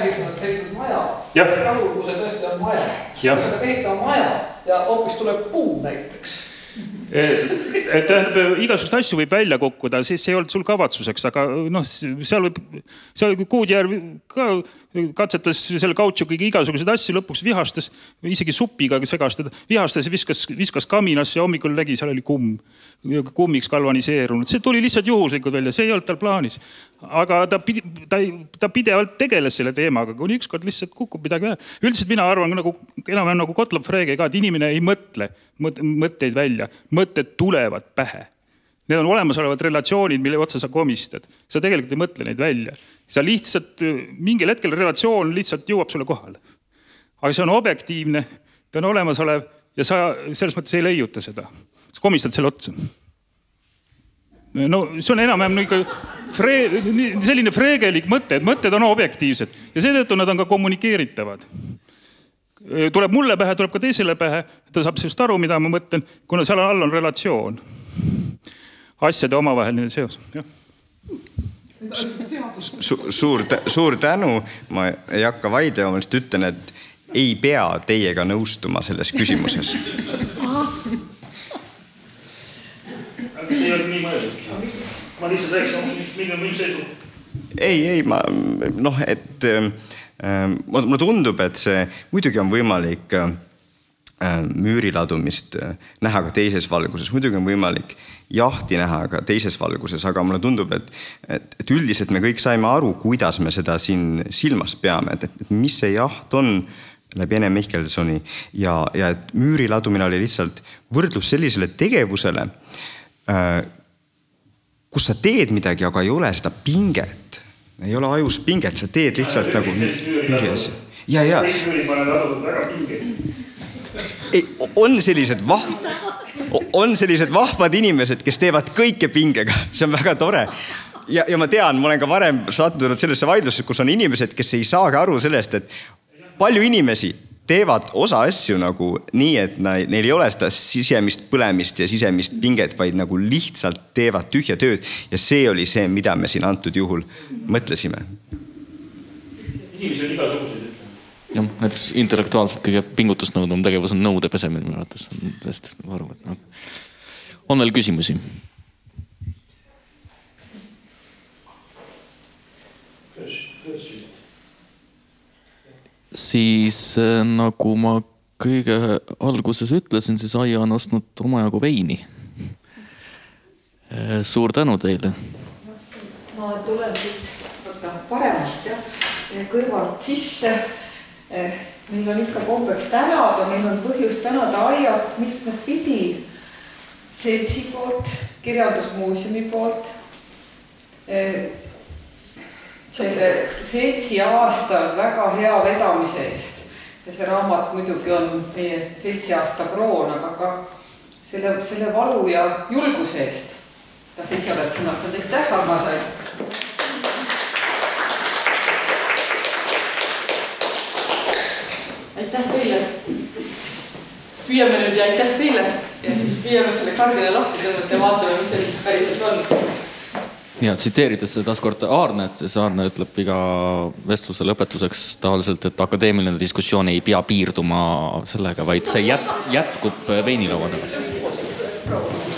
ehitanud sellised maja. Jah. Rahul, kui see tõesti on maja. Kui sa pead ehitama maja ja hoopis tuleb puu näiteks. Et tähendab, igasugust asju võib välja kukkuda, siis ei olnud sul kavatsuseks, aga seal Kuudjärv ka katsetas selle kautšukiga igasuguseid asju, lõpuks vihastas, isegi supiga segastada, vihastas ja viskas kaminasse ja hommikul nägi, seal oli kummiks galvaniseerunud. See tuli lihtsalt juhuslikult välja, see ei olnud tal plaanis. Aga ta pidevalt tegeles selle teemaga, kuni ükskord lihtsalt kukub midagi vähe. Üldiselt mina arvan enam nagu Gottlob Frege ka, et inimene ei mõtle mõtteid välja. Mõtted tulevad pähe. Need on olemasolevad relatsioonid, mille otsa sa komistad. Sa tegelikult ei mõtle neid välja. Sa lihtsalt, mingil hetkel relatsioon lihtsalt jõuab sulle kohale. Aga see on objektiivne, ta on olemasolev ja sa selles mõttes ei leiuta seda. Sa komistad selle otsa. No see on enam-vähem selline freegelik mõte, et mõtted on objektiivsed ja seetõttu nad on ka kommunikeeritavad. Tuleb mulle pähe, tuleb ka teisele pähe, ta saab sellest aru, mida ma mõtlen, kuna seal all on relatsioon. Asjade omavaheline seos. Suur tänu, ma ei hakka vaidlema, ma lihtsalt ütlen, et ei pea teiega nõustuma selles küsimuses. See ei olnud nii mõeldud. Ma lihtsalt rääksin, milline on minu seisu. Ei, mulle tundub, et see muidugi on võimalik müüriladumist näha ka teises valguses, muidugi on võimalik jahti näha ka teises valguses, aga mulle tundub, et üldiselt me kõik saime aru, kuidas me seda siin silmas peame, et mis see jaht on läbi Ene Mihkelsoni ja et müüriladumine oli lihtsalt võrdlus sellisele tegevusele, kus sa teed midagi, aga ei ole seda pinget. Ei ole ajus pinget, sa teed lihtsalt nagu mingi asi. Ja. On sellised vahvad inimesed, kes teevad kõike pingega. See on väga tore. Ja ma tean, ma olen ka varem sattunud sellesse vaidlusse, kus on inimesed, kes ei saagi aru sellest, et palju inimesi teevad osa asju nagu nii, et neil ei ole seda sisemist põlemist ja sisemist pinget, vaid nagu lihtsalt teevad tühja tööd. Ja see oli see, mida me siin antud juhul mõtlesime. Inimesi on igasuguseid. Jah, näiteks intellektuaalselt kõige pingutust nõudum tegevus on nõude pesemine. On veel küsimusi? Siis nagu ma kõige alguses ütlesin, siis Aija on ostnud omajagu veini. Suur tänu teile. Ma tulen siit paremalt ja kõrvalt sisse. Meil on ikka kombeks tänada, meil on põhjus tänada Aiat mitmed pidi. Seltsi poolt, kirjandusmuuseumi poolt. Selle seltsi aasta väga hea vedamise eest. Ja see raamat muidugi on meie seltsi aasta kroon, aga ka selle valu ja julguse eest. Ja siis oled sõna, see on teist tähvama sai. Aitäh teile. Püüame nüüd ja aitäh teile. Ja siis püüame selle kardile lahti tõmmata ja vaatame, mis see siis päriselt on. Ja tsiteerides seda taaskord Aarnet, siis Aarne ütleb iga vestluse lõpetuseks tavaliselt, et akadeemiline diskussioon ei pea piirduma sellega, vaid see jätkub veinilaua taga.